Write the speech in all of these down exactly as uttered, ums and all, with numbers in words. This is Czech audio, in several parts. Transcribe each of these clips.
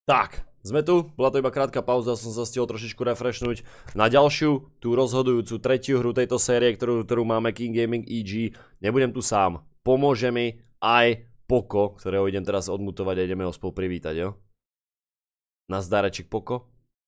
Tak, sme tu, bola to iba krátka pauza, som sa stihol trošičku refreshnúť na ďalšiu, tú rozhodujúcu tretiu hru tejto série, ktorú, ktorú máme King Gaming E G. Nebudem tu sám, pomôže mi aj Poko, ktorého idem teraz odmutovať a ideme ho spolu privítať, jo? Nazdáreček, Poko.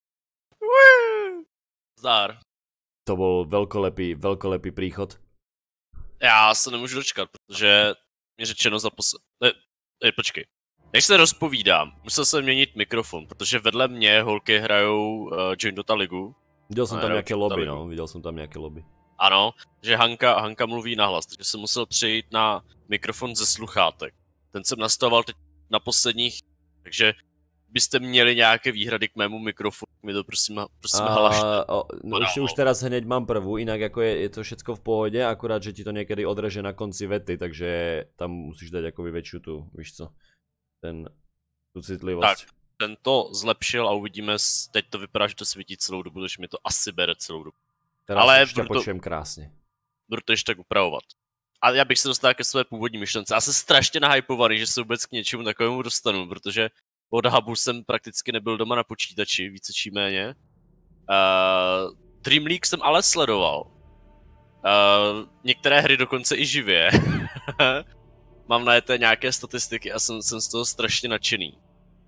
Zdár. To bol veľkolepý, veľkolepý príchod. Já se nemůžu dočkat, protože mě řečeno za posled... Ne, ne, počkej. Než se rozpovídám, musel jsem měnit mikrofon, protože vedle mě holky hrajou uh, Join Dota ligu. Videl som tam nejaké lobby, no, videl som tam nejaké lobby. Ano, že Hanka, Hanka mluví nahlas, takže jsem musel přejít na mikrofon ze sluchátek. Ten jsem nastavoval teď na posledních, takže byste měli nějaké výhrady k mému mikrofonu, mi to prosím, prosím hlašte. No, ešte už teraz hneď mám prvú, inak ako je, je to všetko v pohode, akurát, že ti to niekedy odreže na konci vety, takže tam musíš dať akoby väčšiu tú, víš co, ten, tú citlivosť. Tak, ten to zlepšil a uvidíme, teď to vypadá, že to svítí celou dobu, takže mi to asi bere celou dobu. Teraz ale už ťa počujem krásne. Budu to ještě tak upravovat. A já bych se dostal ke své původní myšlence. Já jsem strašně nahypovaný, že se vůbec k něčemu takovému dostanu, protože od hubu jsem prakticky nebyl doma na počítači, více či méně. Uh, Dream League jsem ale sledoval. Uh, některé hry dokonce i živě. Mám najeté nějaké statistiky a jsem, jsem z toho strašně nadšený.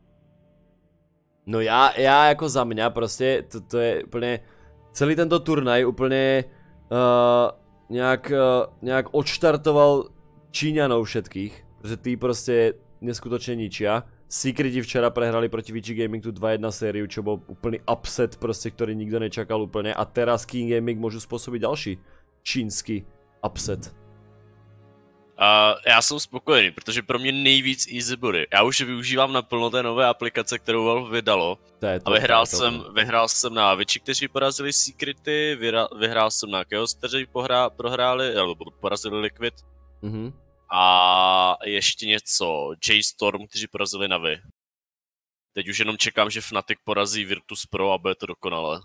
No já, já jako za mě prostě, to, to je úplně, celý tento turnaj úplně uh, nějak, uh, nějak odštartoval Číňanov všetkých, protože tí prostě neskutočne ničia. Secreti včera prehrali proti V G Gaming tú dva jedna sériu, čo bol úplný upset, proste, ktorý nikto nečakal úplne. A teraz King Gaming môžu spôsobiť ďalší čínsky upset. Uh, já jsem spokojený, protože pro mě nejvíc easy body. Já už využívám naplno té nové aplikace, kterou Valve vydalo. To je to, a vyhrál, to, to, jsem, to. vyhrál jsem na Viči, kteří porazili Secrety, vyhrál, vyhrál jsem na Chaos, kteří pohrá, prohráli, alebo porazili Liquid. Mhm. A ještě něco, J-Storm, kteří porazili Navi. Teď už jenom čekám, že Fnatic porazí Virtus Pro a bude to dokonalé.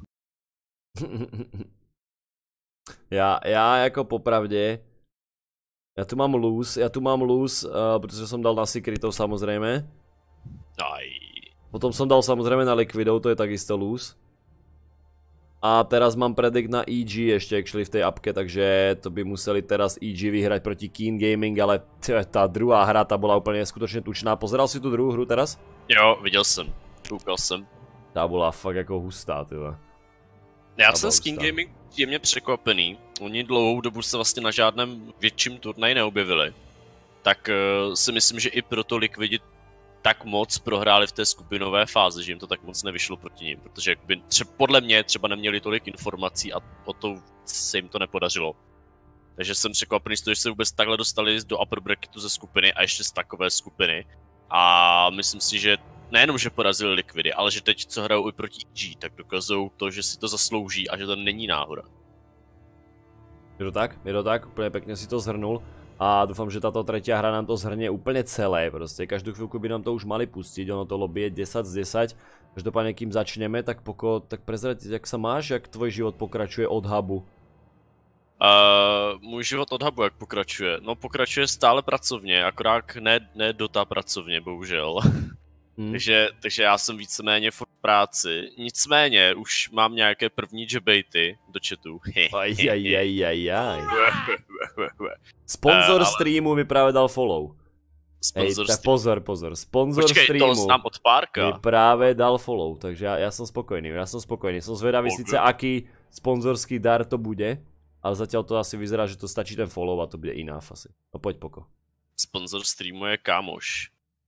já, já jako popravdě, já tu mám lose, já tu mám lose, uh, protože jsem dal na Secretov samozřejmě. Aj. Potom som dal samozrejme na Liquidov, to je takisto lose. A teraz mám predict na E G ešte actually v tej apke, takže to by museli teraz E G vyhrať proti King Gaming, ale tá druhá hra, tá bola úplne skutočne tučná. Pozeral si tú druhú hru teraz? Jo, viděl jsem, koukal jsem. Tá bola fakt jako hustá, tyhle. Já jsem s King Gaming příjemně překvapený. Oni dlouhou dobu se vlastně na žádném větším turnaji neobjevili. Tak uh, si myslím, že i proto Liquidi tak moc prohráli v té skupinové fázi, že jim to tak moc nevyšlo proti nim, protože jakby tře- podle mě třeba neměli tolik informací a o to se jim to nepodařilo. Takže jsem překvapený z toho, že se vůbec takhle dostali do upper bracketu ze skupiny a ještě z takové skupiny. A myslím si, že nejenom, že porazili Liquidy, ale že teď, co hrajou i proti E G, tak dokazují to, že si to zaslouží a že to není náhoda. Je to tak? Je to tak? Úplně pekne si to zhrnul. A dúfam, že táto tretia hra nám to zhrnie úplne celé, proste každú chvíľku by nám to už mali pustiť, ono to lobby je desať z desať. Každopádne kým začneme, tak Poko, tak prezrať, jak sa máš, jak tvoj život pokračuje od hubu? Uh, můj život od hubu jak pokračuje? No pokračuje stále pracovně, akorát ne, ne Dota pracovně, bohužel. Hmm. takže, takže já jsem víceméně furt v práci, nicméně už mám nějaké první jabbaity do chatu. Ajajajajaj. Sponzor uh, ale... streamu mi práve dal follow. Sponzor Hej, tak pozor, pozor. Sponzor Počkej, streamu to znám od párka. mi práve dal follow, takže ja, ja som spokojný, ja som spokojný. Som zvedavý oh, síce, aký sponzorský dar to bude, ale zatiaľ to asi vyzerá, že to stačí ten follow a to bude enough asi. No poď, Poko. Sponzor streamu je kámoš.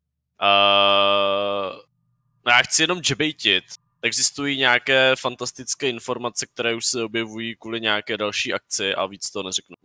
Uh, já chci jenom jabaitit. Existují nějaké fantastické informace, které už se objevují kvůli nějaké další akci a víc toho neřeknu.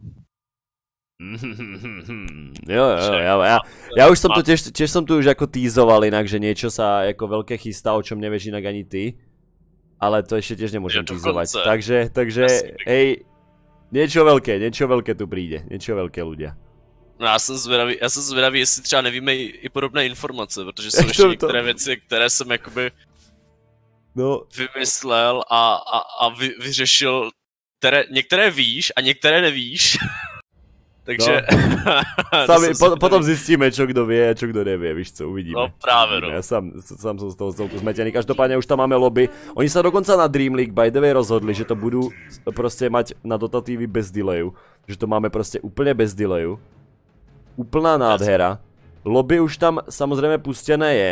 jo, jo, ja, ja, ja už som tu tiež, tiež som tu už ako teasoval inak, že niečo sa ako veľké chystá, o čom nevieš inak ani ty. Ale to ešte tiež nemôžem teasovať. Takže, takže, hej, niečo veľké, niečo veľké tu príde, niečo veľké ľudia. No já jsem zvědavý, já jsem zvědavý, jestli třeba nevíme i, i podobné informace, protože jsou ještě některé věci, které jsem jakoby no. vymyslel a, a, a vy, vyřešil, které, některé víš a některé nevíš. Takže... No. Sami, po, potom zjistíme, čo kdo vie a čo kdo nevie, víš co, uvidíme. No právě, uvidíme. no. Ja sám, sám som z toho celku zmetený, každopádne už tam máme lobby. Oni sa dokonca na Dream League by the way rozhodli, že to budú proste mať na dotatívy bez delayu. Že to máme proste úplne bez delayu. Úplná nádhera. Lobby už tam samozrejme pustené je.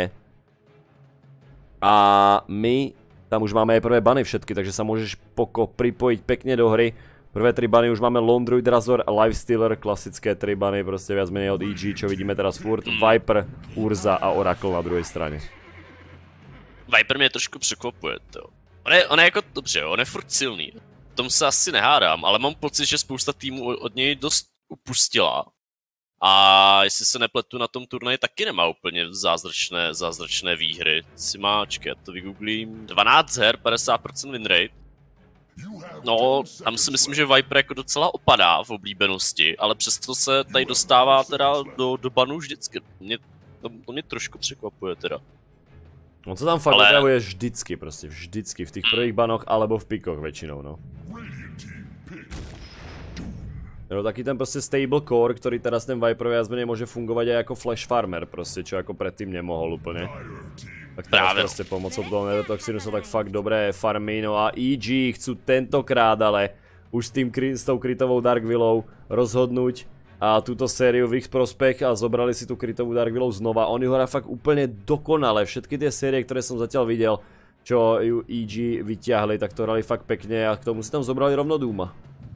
A my tam už máme aj prvé bany všetky, takže sa môžeš poko pripojiť pekne do hry. Prvé tri bany už máme Lone Druid Razor, Lifestealer, klasické tri bany, prostě viac menej od E G, čo vidíme teraz furt, Viper, Urza a Oracle na druhé straně. Viper mě trošku překvapuje, to. On je, on je jako, dobře, on je furt silný. V tom se asi nehádám, ale mám pocit, že spousta týmů od něj dost upustila. A jestli se nepletu, na tom turnaji taky nemá úplně zázračné, zázračné výhry. Si má, čekaj, to vygooglím, dvanáct her, padesát procent win rate. No, tam si myslím, že Viper jako docela opadá v oblíbenosti, ale přesto se tady dostává teda do, do banů vždycky. Mě, to, to mě trošku překvapuje teda. On se tam fakt ale... objavuje vždycky, prostě vždycky, v těch prvních banoch alebo v pikoch většinou, no. Jo, taký ten prostě stable core, který teraz ten Viper viac menej môže fungovať aj ako flash farmer, prostě, čo ako predtým nemohol úplne. Tak teraz prostě pomocou toho Neurotoxinu sú tak fakt dobré farmy, no a E G chcú tentokrát, ale už s, tým, s tou krytovou Dark Willow rozhodnúť a túto sériu v ich prospech a zobrali si tú krytovú Dark Willow znova. Oni ho hrá fakt úplne dokonale, všetky tie série, ktoré som zatiaľ videl, čo ju E G vyťahli, tak to hrali fakt pekne a k tomu si tam zobrali rovno Duma.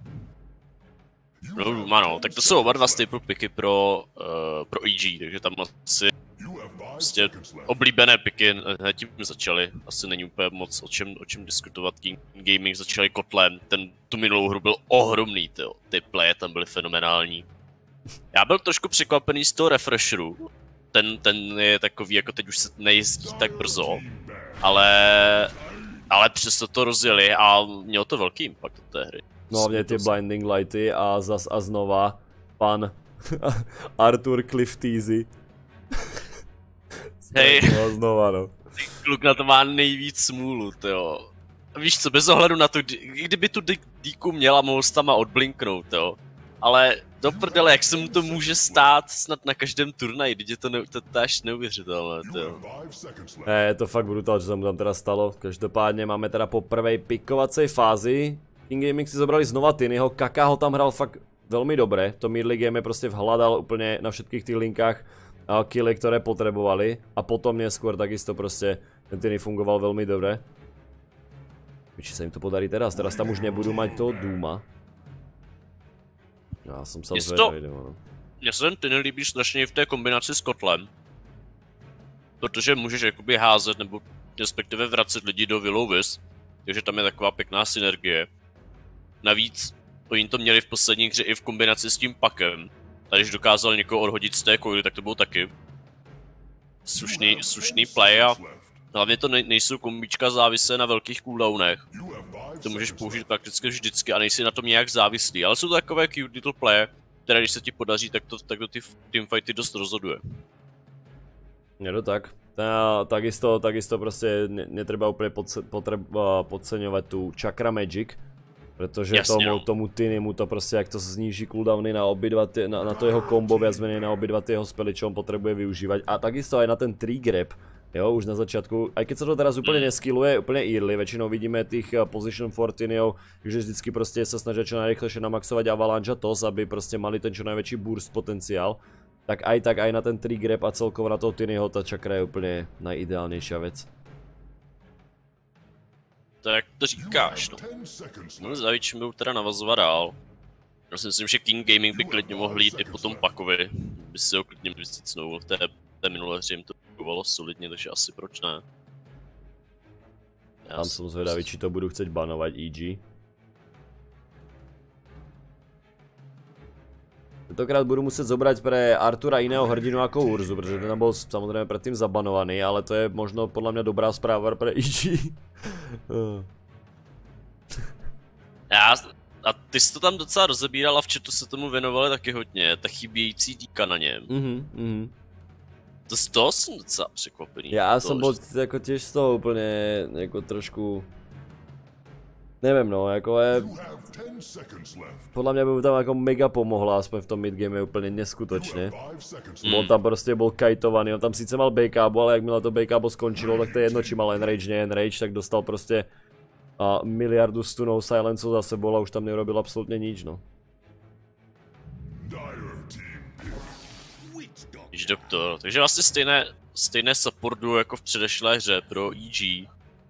No, Duma, no, tak to jsou oba dva staple picky pro, uh, pro E G, takže tam asi prostě oblíbené picky hned tím začaly. Asi není úplně moc o čem, o čem diskutovat. King Gaming začali kotlem, ten tu minulou hru byl ohromný, tyjo. Ty playe tam byly fenomenální. Já byl trošku překvapený z toho refresheru. Ten, ten je takový, jako teď už se nejezdí tak brzo, ale, ale přesto to rozjeli a mělo to velký impact do té hry. No hlavně ty blinding lighty a zas a znova pan Arthur Clifteasy. Hej, znova, no. Kluk na to má nejvíc smůlu, jo. Víš co, bez ohledu na to, kdyby tu díku měla, mohl s tama odblinknout, jo. Ale do prdele, jak se mu to může stát snad na každém turnaji, teď je to, ne, to, to až neuvěřitelné, jo. Ne, je to fakt brutál, čo sa mu tam teda stalo. Každopádně máme teda po prvej pikovacej fázi. King Gaming si zobrali znova Tinyho, Kaka ho tam hral fakt veľmi dobre. To mid game prostě vhľadal úplne na všetkých tých linkách killy, ktoré potrebovali. A potom neskôr takisto prostě ten Tiny fungoval veľmi dobre. Či sa im to podarí teraz, teraz tam už nebudú mať toho Duma. Já jsem se zvedavý, no. Mně se ten Tiny líbí strašně v té kombinaci s kotlem. Protože můžeš jakoby házet nebo respektive vracet lidi do Willow-Wisp. Takže tam je taková pěkná synergie. Navíc oni to měli v poslední hře i v kombinaci s tím pakem. A když dokázal někoho odhodit z té koily, tak to bylo taky slušný, slušný play a hlavně to ne, nejsou kombička závislé na velkých cooldownech. To můžeš použít prakticky vždycky a nejsi na tom nějak závislý, ale jsou to takové cute little play, které když se ti podaří, tak to, tak to ty teamfighty dost rozhoduje. Je to tak. Tá, takisto, takisto prostě netreba úplně podce, potreba podceňovat tu Chakra Magic. Protože Jasně, tomu, no. tomu Tinymu to prostě, jak to zníží cooldowny na obidva, ty, na, na to jeho kombo, viac menej na obidva ty jeho spely, čo on potrebuje využívať. A takisto aj na ten tree grab, jo, už na začátku, aj keď sa to teraz úplne neskilluje, úplne early, väčšinou vidíme tých position for Tinyho, že vždycky prostě sa snažia čo najrychlejšie namaxovať avalanche a tos, aby prostě mali ten čo najväčší burst potenciál. Tak aj tak aj na ten tree grab a celkovo na toho Tinyho ta čakra je úplně najideálnější věc. Tak to říkáš, no. No za čím byl teda navazovat dál. Já si myslím, že King Gaming by klidně mohl jít i po tom Pakovi. By si ho klidně vysticnul, v té, té minulé hře jim to fungovalo solidně, takže asi proč ne. Já Tam jsem zvedavý, či to budu chcet banovat E G. Tentokrát budu muset zobrať pre Artura jiného hrdinu jako Urzu, protože ten byl samozřejmě předtím zabanovaný, ale to je možno podle mě dobrá zpráva pre E G. Já, a ty jsi to tam docela rozebíral a v chatu se tomu věnovali taky hodně, ta chybějící díka na něm. Mhm, mhm. To z toho jsem docela překvapený. Já jsem byl že... jako těž z toho úplně jako trošku nevím no, jako je... Podle mě by mu tam jako mega pomohla, aspoň v tom midgame úplně neskutečně. Mm. On tam prostě byl kajtovaný, on tam sice mal B-K B, ale jakmile to B K B skončilo, tak to je jedno, či mal enrage, ne enrage, tak dostal prostě a miliardu stunů silenců za sebou a už tam neurobil absolutně nič, no. Witch Doctor, takže vlastně stejné, stejné supportu jako v předešlé hře pro E G.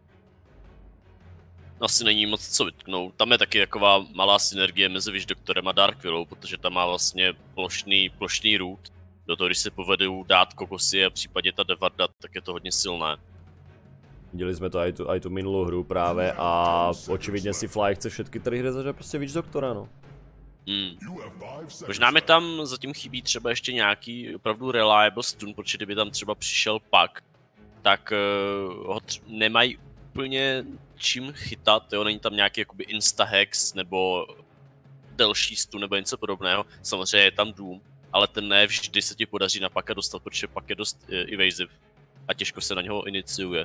Asi není moc co vytknout. Tam je taky taková malá synergie mezi Witch Doctorem a Darkwillou, protože tam má vlastně plošný, plošný root. Do toho, když se povedou dát kokosy a v případě ta Devarda, tak je to hodně silné. Viděli jsme to aj tu, aj tu minulou hru právě a očividně si Fly chce všetky trhy hry zažít prostě Witch Doctora, no. Hmm. Možná mi tam zatím chybí třeba ještě nějaký opravdu reliable stun, protože kdyby tam třeba přišel pak, tak uh, ho nemají úplně čím chytat, jo, není tam nějaký jakoby instahex nebo delší stun nebo něco podobného, samozřejmě je tam Doom, ale ten ne vždy se ti podaří na paka dostat, protože pak je dost uh, evasive a těžko se na něho iniciuje.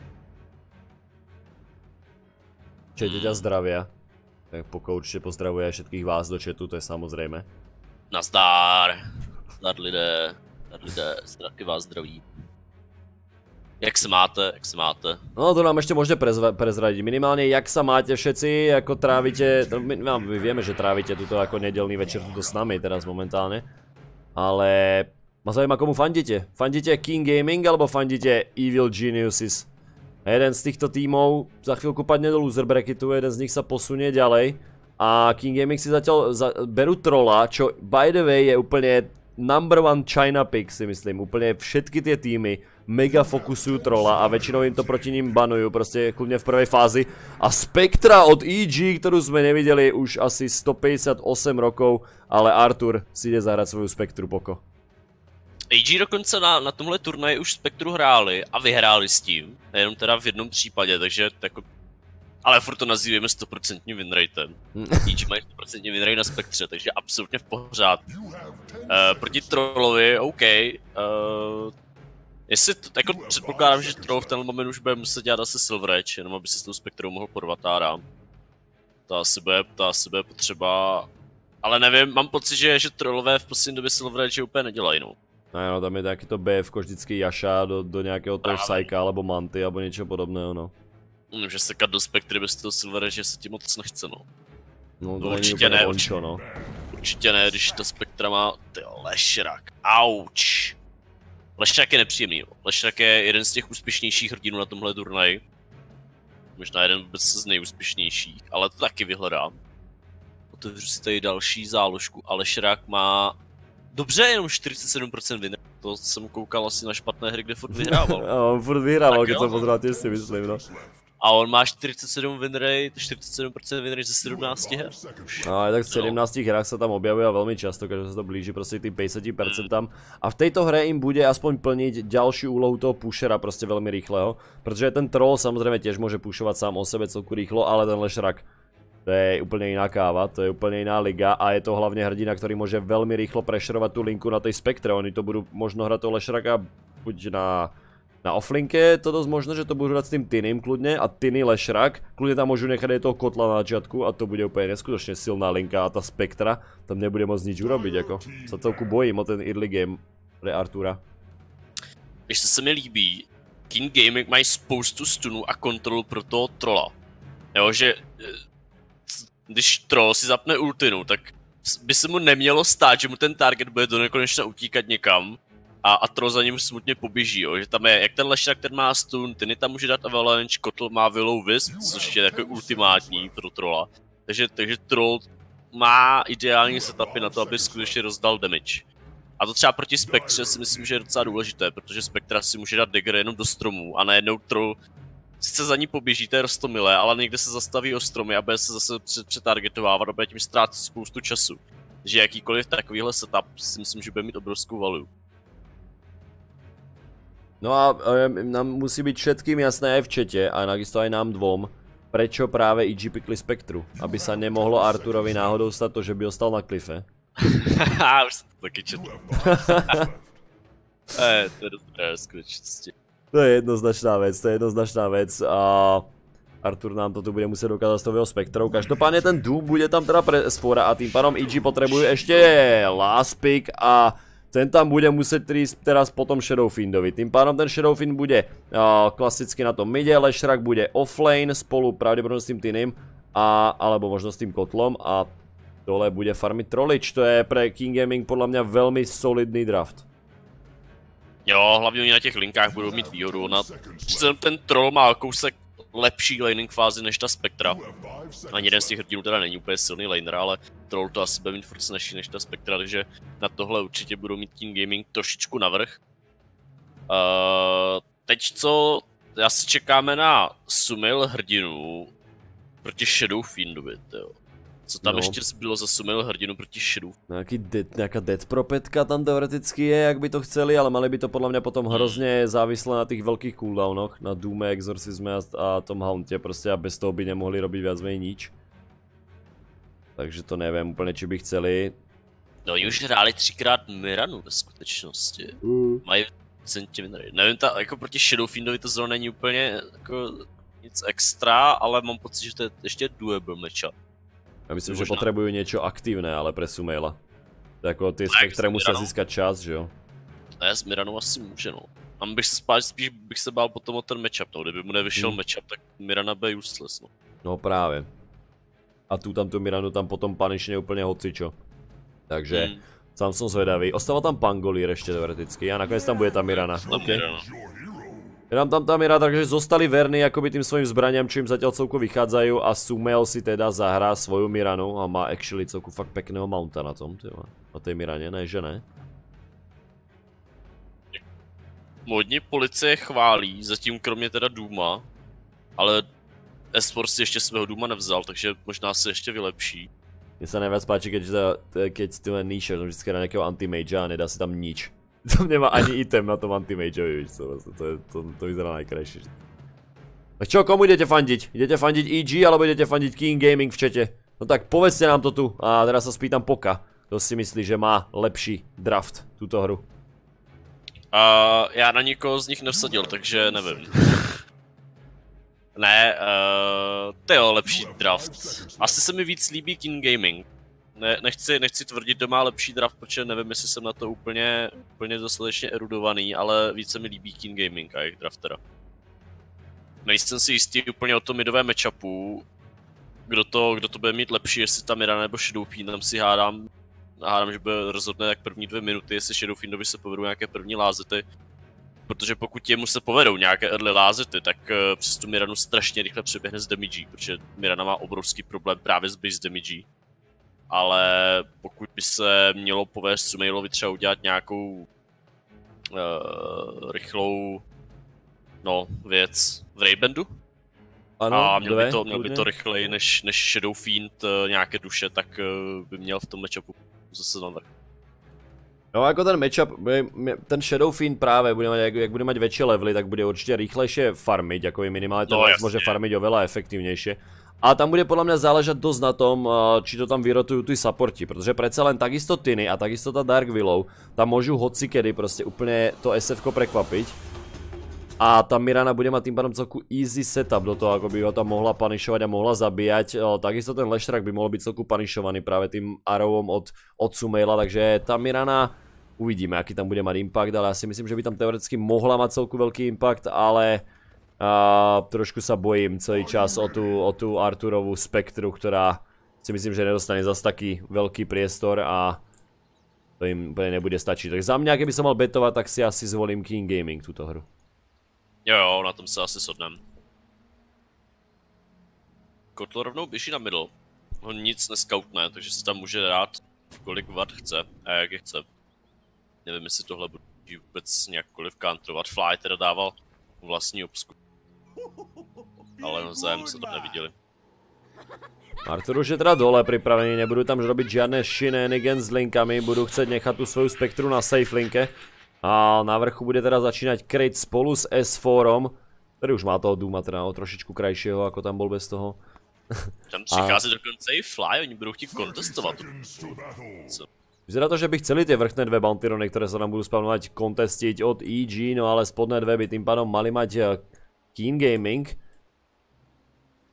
Četě ťa zdravia. Tak pokud určitě pozdravuje všetkých vás do chatu, to je samozřejmé. Nazdar. Nazdar lidé. Nazdar lidé, taky vás zdraví. Jak se máte, jak se máte? No to nám ještě můžete prezradit. Minimálně jak se máte všetci, jako trávite, to my, my vieme, že trávite tuto jako nedělný večer tuto s nami teraz momentálně. Ale ma zajímá, komu fandíte? Fandíte King Gaming alebo fandíte Evil Geniuses? A jeden z týchto tímov za chvíľku padne do loser bracketu, jeden z nich sa posunie ďalej. A King Gaming si zatiaľ za, berú trolla, čo by the way je úplne number one China pick, si myslím. Úplne všetky tie týmy mega fokusujú trolla a väčšinou im to proti ním banujú, prostě kľudne v prvej fázi. A Spectra od E G, ktorú sme nevideli už asi stopäťdesiatosem rokov, ale Artur si ide zahrať svoju Spectru, Poko. A G dokonce na, na tomhle turnaji už Spektru hráli a vyhráli s tím, nejenom teda v jednom případě, takže jako... Ale furt to nazýváme sto procent winratem. E G mají sto procent winrate na Spektře, takže absolutně v pořádku. Uh, proti Trollovi, OK. Uh, jestli to, jako předpokládám, že Troll v tenhle moment už bude muset dělat asi Silver Edge, jenom aby se s tou Spektrou mohl porvat a rám. To asi bude, to asi bude potřeba... Ale nevím, mám pocit, že, že Trollové v poslední době Silver Edge úplně nedělají, no. No, tam je takýto bé ef vždycky Jaša do, do nějakého toho Psyka alebo Manty alebo něčeho podobného, no. Může sekat do Spektry bez toho Silvera, že se ti moc nechce, no. No to no, není určitě úplně ne, ončo, no. Určitě ne, když ta Spektra má, ty Lešrak, auč. Lešrak je nepříjemný, no. Lešrak je jeden z těch úspěšnějších hrdinů na tomhle turnaji. Možná jeden vůbec z nejúspěšnějších, ale to taky vyhledám. Otevřu si tady další záložku a Lešrak má... Dobře, jenom čtyřicet sedm procent win. To jsem koukal asi na špatné hry, kde furt vyhrával. A on furt vyhrával, když jsem pozrel, těž si myslím, no. A on má čtyřicet sedm win rate, čtyřicet sedm procent win rate ze sedmnácti her. No ale tak v sedmnácti hrách se tam objavuje velmi často, když se to blíží prostě k tým päťdesiat percent tam. A v této hře jim bude aspoň plnit další úlohu toho pushera prostě velmi rýchleho. Protože ten troll samozřejmě těž může pušovat sám o sebe celku rýchlo, ale ten Lešrak, to je úplně jiná káva, to je úplně jiná liga a je to hlavně hrdina, který může velmi rýchlo prešerovat tu linku na tej Spektre. Oni to budou možno hrát toho Lešraka buď na, na offlinke, to dost možno, že to budou hrát s tým Tinym kludně a Tiny Lešrak. Kludně tam můžu nechat toho kotla na začátku a to bude úplně neskutečně silná linka a ta Spektra tam nebude moc nič urobiť, jako. Se celku bojím o ten early game pre Artura. Víš, co se mi líbí, King Gaming mají spoustu stunů a kontrolu pro toho trolla. Jo, že... Když troll si zapne ultinu, tak by se mu nemělo stát, že mu ten target bude do nekonečna utíkat někam a, a troll za ním smutně poběží, jo. Že tam je, jak ten Lešrak, ten má stun, Tiny tam může dát avalanche, Kotl má Willow Wisp, což je takový ultimátní pro trolla. Takže, takže troll má ideální setupy na to, aby skutečně rozdal damage. A to třeba proti Spektře si myslím, že je docela důležité, protože Spektra si může dát dagger jenom do stromů a najednou troll sice za ní poběží, to je roztomilé, ale někde se zastaví o stromy a bude se zase přetargetovávat a bude tím ztrácet spoustu času. Takže jakýkoliv takovýhle setup si myslím, že bude mít obrovskou value. No a e, nám musí být všetkým jasné aj v čete a takisto aj nám dvom, prečo práve E G pikli Spektru, aby sa nemohlo Arturovi náhodou stať to, že by ostal na klife. Haha, už jsem to taky četl. e, to je dobré skutečnosti. To je jednoznačná vec, to je jednoznačná vec a, Artur nám to tu bude muset dokázat s tou spektrou. Každopádně ten Doom bude tam teda pre Sfora a tým pádom E G potřebuje ještě last pick a ten tam bude muset trísť teraz potom Shadowfiendovi. Tým pádom ten Shadowfiend bude uh, klasicky na tom mide, Leshrac bude offlane spolu pravděpodobně s tým Tinym a alebo možno s tým Kotlom a dole bude farmit Trollič. To je pre King Gaming podle mě velmi solidný draft. Jo, hlavně oni na těch linkách budou mít výhodu. Na... Ten troll má kousek lepší laning fázi než ta Spektra. Ani jeden z těch hrdinů teda není úplně silný laner, ale troll to asi bude mít furt snažší než ta Spektra, takže na tohle určitě budou mít King Gaming trošičku navrch. Uh, teď co, asi čekáme na Sumail hrdinu proti Shadowfiendovi, jo. Co tam no. ještě bylo za Sumail hrdinu proti Shadow? Nějaký dead, nějaká dead propetka tam teoreticky je, jak by to chceli, ale mali by to podle mě potom hrozně závisle na těch velkých cooldownoch, na Doome, Exorcisme a tom Hauntě prostě a bez toho by nemohli robit viac menej nič. Takže to nevím úplně, či by chceli. No oni už hráli třikrát Miranu ve skutečnosti. Mm. Mají centimetry. Nevím, ta, jako proti Shadowfiendovi to zrovna není úplně jako nic extra, ale mám pocit, že to je ještě doable matchup. Já myslím, že potřebují něco aktivné, ale pre Sumaila. Jako ty spektre musí získat čas, že jo? Ne, s Miranou asi může, no. Tam bych se spál, spíš bych se bál potom o ten matchup, no. Kdyby mu nevyšel hmm. matchup, tak Mirana bude useless, no. No právě. A tu tam tu Miranu tam potom paničně úplně hocičo. Takže hmm. sám jsem zvedavý. Ostává tam Pangolier ještě teoreticky a nakonec tam bude ta Mirana. Okay. Je tam tam ta Mira, takže zostali verní jakoby tým svojim zbraniam, čo im zatiaľ celku vychádzajú a Sumail si teda zahrá svoju Miranu a má actually celku fakt pekného mounta na tom, tyma. Na tej Miraně, ne, že ne? Modní policie chválí, zatím kromě teda Dooma, ale eSports si ještě svého Dooma nevzal, takže možná se ještě vylepší. Mně se nejvíc páči, keď, keď tyhle níše, to vždycky na nějakého anti-mage a nedá si tam nič. Tam nemá ani item na tom anti-mageovi, víš co, vlastně, to, je, to, to vyzerá najkrajší. Tak čo, komu jdete fandit? Jdete fandit E G, alebo jdete fandit King Gaming v čete? No tak povedzte nám to tu a teraz sa spýtam Poka. Kto si myslí, že má lepší draft tuto hru? Uh, já na nikoho z nich nevsadil, takže nevím. Ne, uh, to je lepší draft. Asi se mi víc líbí King Gaming. Ne, nechci, nechci tvrdit, kdo má lepší draft, protože nevím, jestli jsem na to úplně, úplně dostatečně erudovaný, ale víc se mi líbí King Gaming a jejich draft teda. Nejsem si jistý úplně o tom midové matchupu, kdo to, kdo to bude mít lepší, jestli ta Mirana nebo Shadowfiend, tam si hádám, hádám, že bude rozhodne jak první dvě minuty, jestli Shadowfiendovi se povedou nějaké první lázety. Protože pokud jemu se povedou nějaké early lázety, tak uh, přes tu Miranu strašně rychle přeběhne z damage, protože Mirana má obrovský problém právě s base damage. Ale pokud by se mělo povést Sumailovi třeba udělat nějakou uh, rychlou no, věc v Raybandu, ano, a měl by to, měl by to rychleji než, než Shadowfiend uh, nějaké duše, tak uh, by měl v tom matchupu zase navrch. No jako ten matchup, ten Shadowfiend právě, bude mať, jak, jak bude mať väčšie levely, tak bude určitě rýchlejšie farmiť, jako je minimálně ten no, může farmiť oveľa efektivnější. A tam bude podle mě záležet dost na tom, či to tam vyrotují ty supporti, protože přece len takisto Tiny a takisto ta Dark Willow, tam můžu hocikedy prostě úplně to es ef ko prekvapiť. A ta Mirana bude mať tým pádom celku easy setup do toho, ako by ho tam mohla panišovať a mohla zabíjať. Takisto ten Leshrac by mohol byť celku panišovaný práve tým arrowom od, od Sumaila, takže ta Mirana uvidíme, aký tam bude mať impact, ale ja si myslím, že by tam teoreticky mohla mať celku veľký impact, ale uh, trošku sa bojím celý čas o tú, o tú Arturovú Spektru, ktorá si myslím, že nedostane zas taký veľký priestor a to im úplne nebude stačiť. Tak za mňa, keby som mal betovať, tak si asi zvolím King Gaming túto hru. Jo, jo, na tom se asi shodnem. Kotl rovnou běží na middle. On nic neskautne, takže se tam může dát kolik watt chce a jak je chce. Nevím, jestli tohle bude vůbec nějakkoliv counterovat. Fly teda dával vlastní obsku. Ale navzájem se to neviděli. Artur už je teda dole připravený, nebudu tam robiť žiadne shenanigans s linkami, budu chcet nechat tu svoju Spektru na safe linke. A na vrchu bude teda začínať Crate spolu s S4, který už má toho Dooma teda o trošičku krajšího, ako tam bol bez toho. Tam přichází a... dokonce i Fly, oni budou chtít kontestovat. Vyzerá to, že by chceli tie vrchné dve bounty, ktoré sa nám budú spavnovať, kontestiť od E G, no ale spodné dve by tým pádom mali mať King Gaming.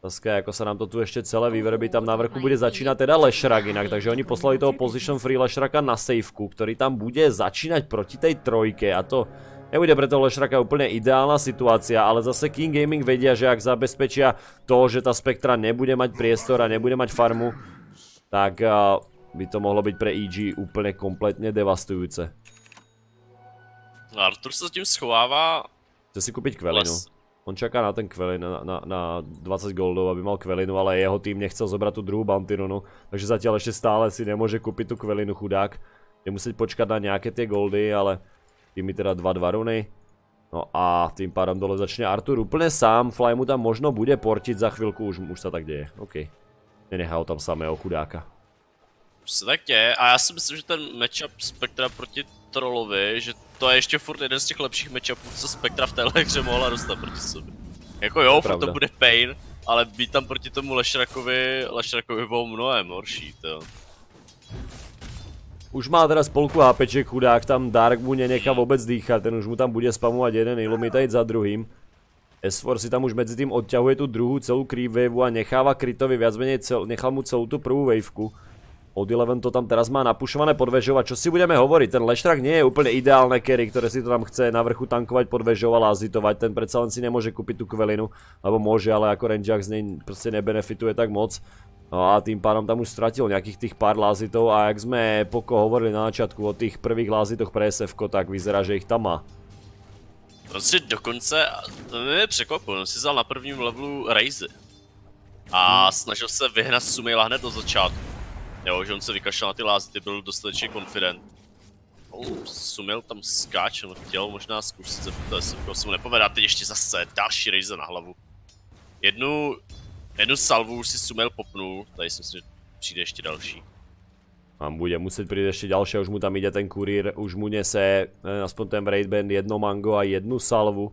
Otázka, jako se nám to tu ještě celé vyvrbí, tam na vrchu bude začínat teda Lešrak jinak, takže oni poslali toho position free Lešraka na safeku, který tam bude začínať proti tej trojke a to nebude pre toho Lešraka úplne ideálna situácia, ale zase King Gaming vedia, že ak zabezpečia to, že tá Spektra nebude mať priestor a nebude mať farmu, tak uh, by to mohlo byť pre E G úplne kompletne devastujúce. Artur sa s tým schovává. Chce si kúpiť Kvelinu. On čaká na ten Kvelin, na, na, na dvadsať goldov, aby mal Kvelinu, ale jeho tým nechcel zobrať tú druhú Bounty runu, takže zatiaľ ešte stále si nemôže kúpiť tú Kvelinu, chudák. Je musieť počkať na nejaké tie goldy, ale tým mi teda dva dva runy. No a tým pádom dole začne Artur úplne sám, Fly mu tam možno bude portiť za chvíľku, už, už sa tak deje, OK. Nenechá ho tam samého chudáka. Už se tak děje a já si myslím, že ten matchup Spektra proti Trollovi, že to je ještě furt jeden z těch lepších matchupů, co Spektra v téhle hře mohla dostat proti sobě. Jako jo, furt to bude pain, ale být tam proti tomu Lešrakovi, Lešrakovi bylo mnohem horší, to. Už má teraz polku HPček, chudák, tam Dark mu nenechá vôbec dýchať, ten už mu tam bude spamovať jeden Illuminate za druhým. S čtyři si tam už medzi tým odťahuje tú druhú celú creep waveu a necháva Kritovi viac menej cel, nechal mu celú tú prvú wavku. Od jedenáct to tam teraz má napušované pod vežou a čo si budeme hovoriť, ten Lešrak nie je úplne ideálne carry, ktoré si to tam chce na vrchu tankovať pod vežou a lázitovať, ten predsa len si nemôže kúpiť tú Kvelinu, alebo môže, ale ako Rangeak z nej proste nebenefituje tak moc. No a tým pádom tam už stratil nejakých tých pár lázitov a jak sme Poko hovorili na začiatku o tých prvých lázitoch pre es ef ko, tak vyzerá, že ich tam má. On si dokonce, to mě překvapilo, on si vzal na prvním levelu Razy a hmm. snažil se vyhnat Sumaila hned do začátku. Jo, že on se vykašlal na ty lázity, byl dostatečně confident. Oh, Sumail tam skáče, no chtěl možná zkusit se, to se mu nepovedá, teď ještě zase další Razy na hlavu. Jednu, jednu salvu už si Sumail popnul, tady si myslím, že přijde ještě další. A bude muset přijít ještě další, už mu tam ide ten kurír, už mu nese aspoň ten raid band jedno mango a jednu salvu.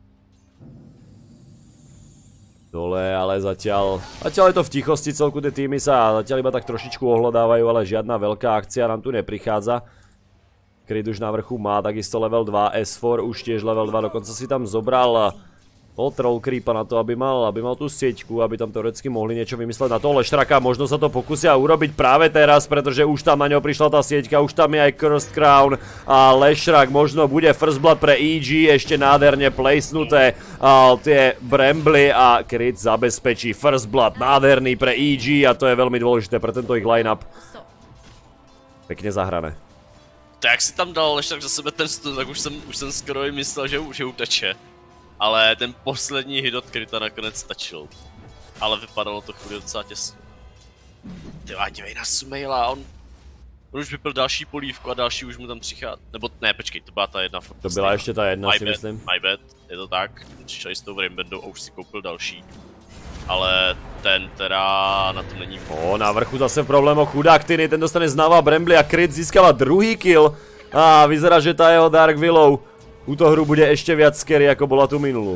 Dole, ale zatiaľ, zatiaľ je to v tichosti, celku tie týmy sa zatiaľ iba tak trošičku ohľadávajú, ale žiadna veľká akcia nám tu neprichádza. Crit už na vrchu má takisto level dva, es štyri už tiež level dva, dokonca si tam zobral o troll creepa na to, aby mal, aby mal tú sieťku, aby tam teoreticky mohli niečo vymysleť na toho Lešraka. Možno sa to pokusia urobiť práve teraz, pretože už tam na ňo prišla tá sieťka, už tam je aj Cursed Crown a Lešrak možno bude First Blood pre E G, ešte nádherne placenuté a tie Brambly a Crit zabezpečí First Blood, nádherný pre E G a to je veľmi dôležité pre tento ich line-up. Pekne zahrané. Tak jak si tam dal Lešrak za sebe ten stun, tak už jsem, už jsem skoro myslel, že, že uteče. Ale ten poslední hit od Krita nakonec stačil. Ale vypadalo to chvíli docela těsně. Tyva, dívej na Sumaila, on... On už vypil další polívku a další už mu tam přichází. Nebo ne, počkej, to byla ta jedna. To byla ještě ta jedna, my si bad, myslím. My bad, je to tak. Přišel s tou Raimbandou a už si koupil další. Ale ten teda na tom není... O, na vrchu zase v problémoch chudák Tiny, ten dostane znova Brambly a Crit získava druhý kill. A vyzerá, že tá jeho Dark Willow túto hru bude ešte viac scary, ako bola tu minulú.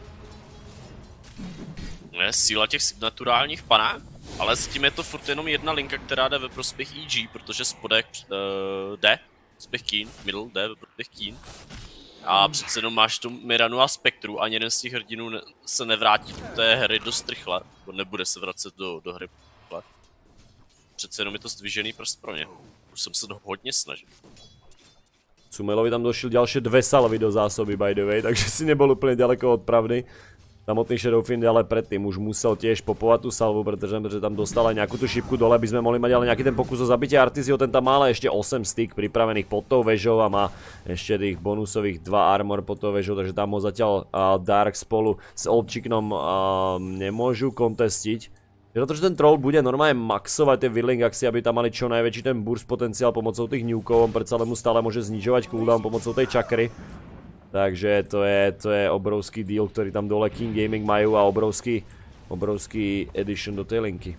Je síla těch signaturálních panák, ale zatím je to furt jenom jedna linka, která jde ve prospěch E G, protože spodek uh, jde, prospěch Keen, middle jde ve prospěch Keen. A přece jenom máš tu Miranu a Spektru, ani jeden z těch hrdinů ne se nevrátí do té hry dost rychle, nebo nebude se vracet do, do hry rychle. Přece jenom je to zdvižený prst pro ně, už jsem se to hodně snažil. Sumailovi tam došli ďalšie dve salvy do zásoby, by the way, takže si nebol úplne ďaleko od pravdy. Samotný Shadowfiend ale predtým už musel tiež popovať tú salvu, pretože, pretože tam dostal aj nejakú tú šipku dole, by sme mohli mať ale nejaký ten pokus o zabitie Artizio, ten tam má ale ešte osem stick pripravených pod tou vežou a má ešte tých bonusových dva armor pod tou vežou, takže tam ho zatiaľ uh, Dark spolu s Oldchicnom uh, nemôžu kontestiť. Pretože ten troll bude normálne maxovať tie Whirling Axy, aby tam mali čo najväčší ten burst potenciál pomocou tých nukov, on predsa len mu stále môže znižovať cooldown pomocou tej čakry. Takže to je, to je obrovský deal, ktorý tam dole King Gaming majú a obrovský, obrovský addition do tej linky.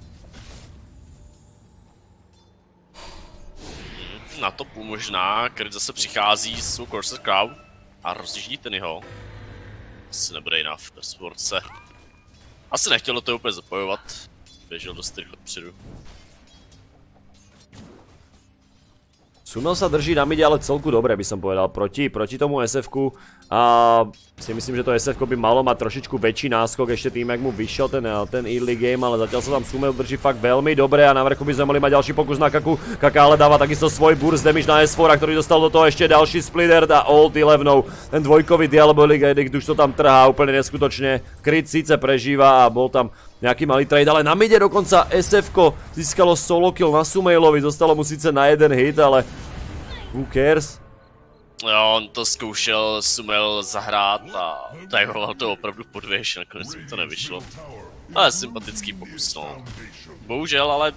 Na topu možná, Crit zase přichází s svou Cursed Crown a rozjíždí ten jeho. Asi nebude enough, v sportce. Asi nechtělo to úplně zapojovat. Běžel dost rychle dopředu. Sumel sa drží na mide, ale celku dobre by som povedal, proti, proti tomu es ef-ku a si myslím, že to es ef-ko by malo mať trošičku väčší náskok ešte tým, jak mu vyšiel ten, ten early game, ale zatiaľ sa tam Sumel drží fakt veľmi dobre a na vrchu by sme mohli mať ďalší pokus na Kaku. Kaka ale dáva takisto svoj burst damage na es four, ktorý dostal do toho ešte ďalší splitter a ult elevenov. Ten dvojkový Diabolic Edict už to tam trhá úplne neskutočne. Crit síce prežíva a bol tam nejaký malý trade, ale na mide dokonca es ef-ko získalo solo kill na Sumailovi, zostalo mu síce na jeden hit, ale who cares? Jo, on to zkoušel Sumail zahrát a tagoval to opravdu podvěž, nakonec mi to nevyšlo. Ale sympatický pokus, no. Bohužel, ale...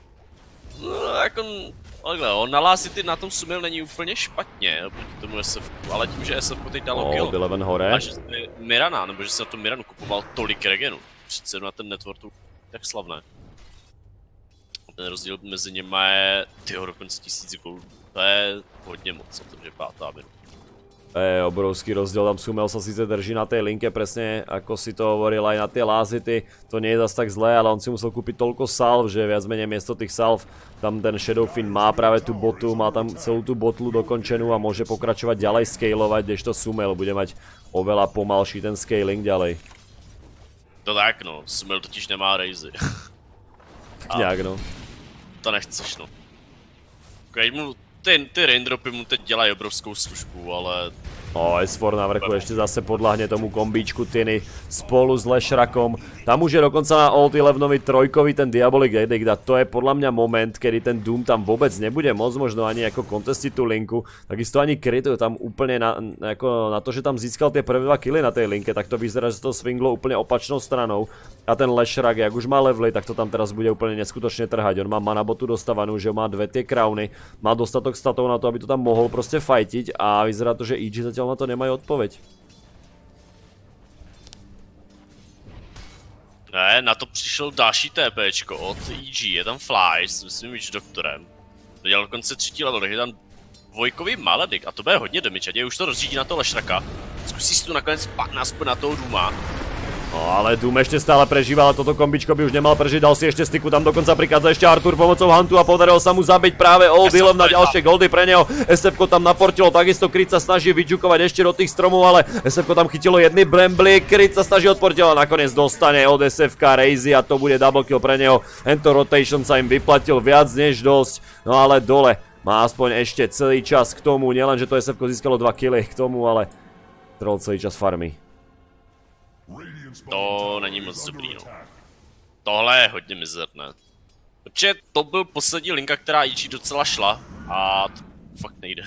No, jako... Takhle, on na Lásity na tom Sumail není úplně špatně, proti tomu es ef-ku, ale tím, že es ef-ko teď dalo kill. Eleven hore. A že se Mirana, nebo že se na tom Miranu kupoval tolik regenu. Přece na ten network tak slavné. Ten rozdíl mezi něma je, tyho, dokonce tisíc goldů. To je hodně moc, protože pátá minuta. To je obrovský rozdiel, tam Sumel sa síce drží na tej linke, presne ako si to hovoril aj na tie Lázity. To nie je zas tak zlé, ale on si musel kúpiť toľko salv, že viac menej miesto tých salv tam ten Shadowfin má práve tú botu, má tam celú tú botlu dokončenú a môže pokračovať ďalej scalovať, kdežto Sumel bude mať oveľa pomalší ten scaling ďalej. To tak no, Sumel totiž nemá raizy. Nějak no. To nechceš no. Keď mu Ty, ty raindropy mu teď dělají obrovskou službu, ale... No, es four na vrchu ešte zase podľahne tomu kombíčku Tiny spolu s Leshrakom. Tam už je dokonca na ult elevenovi trojkový ten Diabolic Edict a to je podľa mňa moment, kedy ten Doom tam vôbec nebude môcť možno ani ako contestiť tú linku. Takisto ani Krito tam úplne na, ako na to, že tam získal tie prvé dva killy na tej linke, tak to vyzerá, že to swinglo úplne opačnou stranou. A ten Leshrak, jak už má levely, tak to tam teraz bude úplne neskutočne trhať. On má manabotu dostávanú, že má dve tie crowny, má dostatok statov na to, aby to tam mohol proste fajtiť a vyzerá to, že í gé zatiaľ na to nemají odpověď. Ne, na to přišel další TPčko od í gé, je tam Fly s svým Witch Doktorem. Dělal dokonce třetí level, tak je tam dvojkový Maledict a to bude hodně damage, ať už to rozřídí na toho Leshraka. Zkusí si tu nakonec padne aspoň na toho Dooma. No ale Doom ešte stále prežíva, ale toto kombičko by už nemal prežiť, dal si ešte styku, tam dokonca prichádza ešte Artur pomocou Huntu a podarilo sa mu zabiť práve Old Ilov na ďalšie goldy pre neho. es ef-ko tam naportilo, takisto Crit sa snaží vyďukovať ešte do tých stromov, ale es ef-ko tam chytilo jedny brambly, Crit sa snaží odportiť, ale nakoniec dostane od es ef-ka Razy a to bude double kill pre neho. Tento rotation sa im vyplatil viac než dosť, no ale dole má aspoň ešte celý čas k tomu, nielen že to es ef-ko získalo dva killy k tomu, ale troll celý čas farmy. To není moc dobrý, no. Tohle je hodně mizerné. Protože to byl poslední linka, která í gé docela šla a to fakt nejde.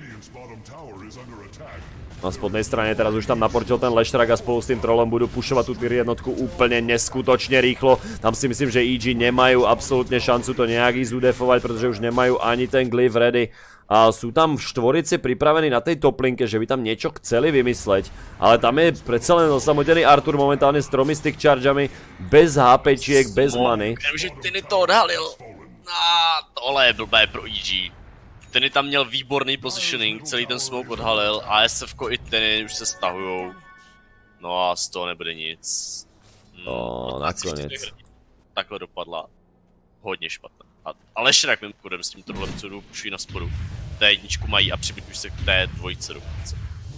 Na spodnej strane teraz už tam naportil ten Leshrak a spolu s tým trollom budú pušovať tú tier jednotku úplne neskutočne rýchlo. Tam si myslím, že í gé nemajú absolútne šancu to nejak ísť udefovať, pretože už nemajú ani ten glyph ready. A sú tam v štvorici pripravení na tej toplinke, že by tam niečo chceli vymysleť. Ale tam je predsa len osamotený Artur momentálne s tromi stick chargeami, bez HPčiek, bez many. Vím, že Tiny to odhalil. A tohle je blbé pro í gé. Tiny tam měl výborný positioning, celý ten smoke odhalil a es ef-ko i Tiny už se stahujou. No a z toho nebude nic. No, nakonec. Takhle dopadla. Hodně špatné. A Leshrak mimochodem s tímto dolem, co jdou pušují na spodu. Té jedničku mají a přibytují se k té dvojce dokonce.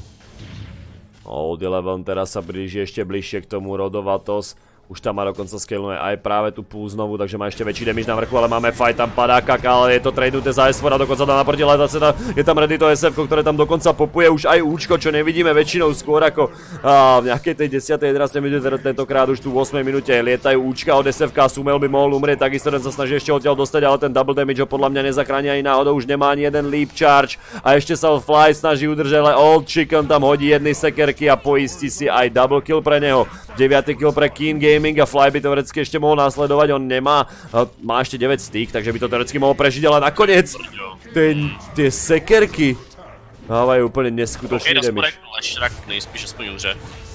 Old Eleven teraz sa blíži ešte bližšie k tomu Rodovatos. Už tam má dokonca scaluje aj práve tú púl znovu, takže má ešte väčší damage na vrchu, ale máme fight, tam padá Kaka, ale je to tradenuté za es four a dokonca tam naproti Letaceta, je tam ready to es ef-ko, ktoré tam dokonca popuje už aj účko, čo nevidíme väčšinou skôr ako a, v nejakej tej desiatej jedenástej minúte, tentokrát už tu v ôsmej minúte lietajú účka od es ef-ka, Sumel by mohol umrieť, takisto ten sa snaží ešte odtiaľ dostať, ale ten double damage ho podľa mňa nezachráni ani náhodou, už nemá ani jeden leap charge a ešte sa Fly snaží udržať, ale Old Chicken tam hodí jedny sekerky a poistí si aj double kill pre neho. deviaty kill pre Keen Gaming a Fly by teoreticky ešte mohol následovať, on nemá, má ešte deväť stík, takže by to teoreticky mohol prežiť, ale nakoniec ten, tie sekerky dávajú úplne neskutočný damage. Leshrak nejspíš aspoň umře.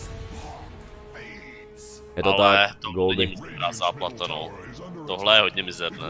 Je to tak, to goldy. není dobrá záplata, no. Tohle je hodně mizerné.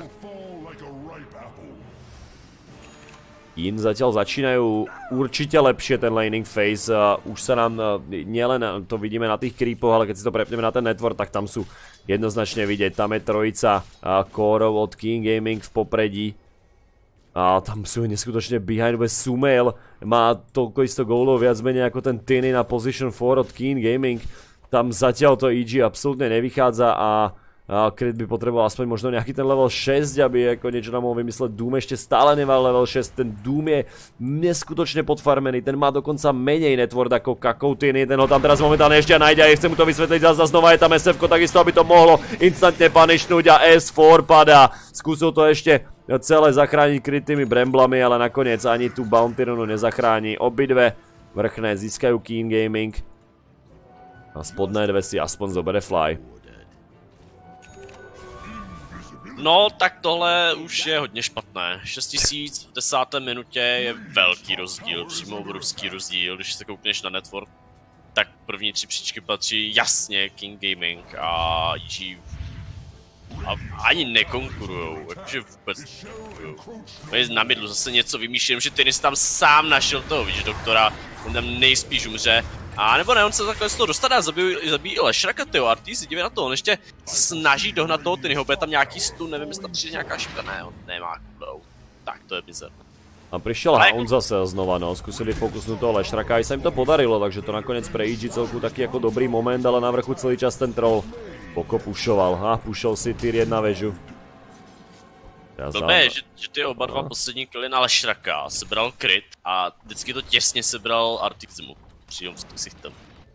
Keen zatiaľ začínajú určite lepšie ten laning phase, uh, už sa nám, uh, nielen to vidíme na tých creepoch, ale keď si to prepneme na ten network, tak tam sú jednoznačne vidieť, tam je trojica uh, core od King Gaming v popredí. A tam sú neskutočne behind bez Sumail. Má toľko isto gólov viac menej ako ten Tiny na position four od Keen Gaming. Tam zatiaľ to í gé absolútne nevychádza a Crit by potreboval aspoň možno nejaký ten level šesť, aby ako niečo nám mohol vymysleť. Doom ešte stále nemá level šesť, ten Doom je neskutočne podfarmený, ten má dokonca menej network ako Kakoutin, ten ho tam teraz momentálne ešte nájde a chce mu to vysvetliť, zase znova je tam es ef ko, takisto aby to mohlo instantne punishnúť a es four padá. Skúsil to ešte celé zachrániť Crit tými Bramblami, ale nakoniec ani tú Bounty Runu nezachráni. Obidve vrchné získajú Keen Gaming a spodné dve si aspoň zobere Fly. No, tak tohle už je hodně špatné. šest tisíc v desáté minutě je velký rozdíl, přímo obrovský rozdíl. Když se koukneš na network, tak první tři příčky patří jasně King Gaming a í gé a ani nekonkurujou, jakože vůbec nekonkurujou. Na mydlu zase něco vymýšlím, že Tiny tam sám našel toho, víš, doktora, on tam nejspíš umře. A nebo ne, on se takhle z toho dostane a zabíjí, zabíjí i Leshraka, tyjo, Arty si dívej na to, on ještě se snaží dohnat toho Tinyho, bude tam nějaký stun, nevím, jestli tam přijde nějaká šipka, ne, on nemá cooldown. Tak to je bizarné. A prišiel Hound zase znova, no, skúsili fokusnúť toho Leshraka, aj sa im to podarilo, takže to nakoniec pre í gé celku taký ako dobrý moment, ale na vrchu celý čas ten troll poko pušoval, ha, pušol si tier jedna vežu. Blbé, že, že ty oba dva poslední killy na Leshraka sebral Crit a vždycky to těsně sebral Artiximu. Přijom s ksichtem.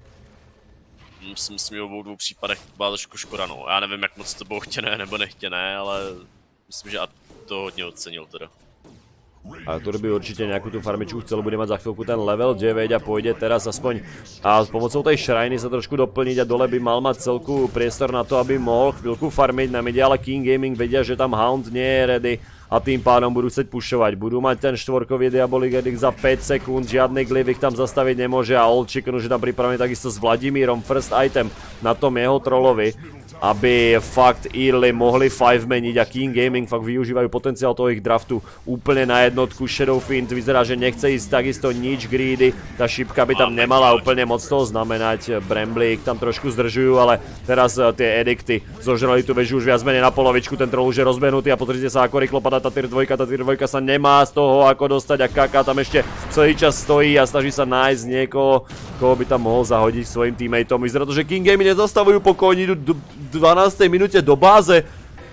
Myslím, že v obou dvou případech byla trošku škoda, no. Já nevím, jak moc to bylo chtěné nebo nechtěné, ale myslím, že to hodně ocenil teda. Artur by určite nejakú tú farmičku chcel, bude mať za chvíľku ten level deväť a pôjde teraz aspoň a s pomocou tej shriny sa trošku doplniť a dole by mal mať celku priestor na to, aby mohol chvíľku farmiť na mide, ale King Gaming vedia, že tam Hound nie je ready a tým pádom budú chcieť pušovať. Budú mať ten štvorkový Diabolik Edict za päť sekúnd, žiadny glyph ich tam zastaviť nemôže a Old Chicken už je tam pripravený takisto s Vladimírom. First item na tom jeho trollovi, aby fakt early mohli five meniť a King Gaming fakt využívajú potenciál toho ich draftu úplne na jednotku. Shadow Fiend vyzerá, že nechce ísť takisto nič greedy, tá šipka by tam nemala úplne moc toho znamenať. Brambly ich tam trošku zdržujú, ale teraz tie edikty zožrali tú väžu už viac menej na polovičku, ten troll už je rozbehnutý a pozrite sa, ako rýchlo padá tá tier dva, tá tier dva sa nemá z toho ako dostať a Kaka tam ešte celý čas stojí a snaží sa nájsť niekoho, koho by tam mohol zahodiť svojim teammateom. Vyzerá to, že King Gaming nezastavujú pokojní, idú dvanástej minúte do báze.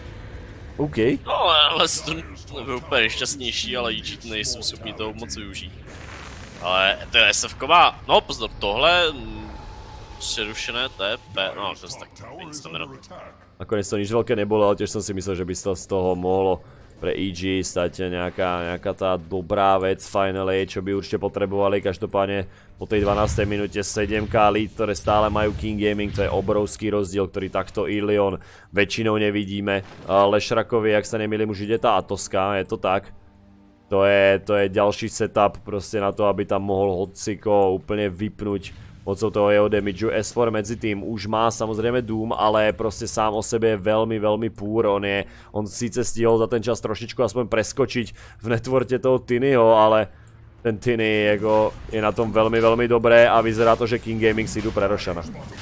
OK. No, ale stun nebyl úplně nejšťastnější, ale í gé nejsou schopni toho moc využít. Ale to es ef ko má, no pozor, tohle přerušené té pé, no to je tak nic znamená. Nakoniec to nič veľké nebolo, ale tiež som si myslel, že by to z toho mohlo pre í gé stať nejaká, nejaká tá dobrá vec finally, čo by určite potrebovali. Každopádne po tej dvanástej minúte sedem ká lead, ktoré stále majú King Gaming, to je obrovský rozdiel, ktorý takto Ilion väčšinou nevidíme. Leshrakovi, ak sa nemýlim, už ide tá Atoska, je to tak. To je, to je ďalší setup proste na to, aby tam mohol hociko úplne vypnúť mocou toho jeho damageu. es four medzi tým už má samozrejme Doom, ale proste sám o sebe je veľmi, veľmi púr. On je, on síce stihol za ten čas trošičku aspoň preskočiť v networte toho Tinyho, ale ten Tiny jako je na tom veľmi, veľmi dobré a vyzerá to, že King Gaming si idú pre Roshana.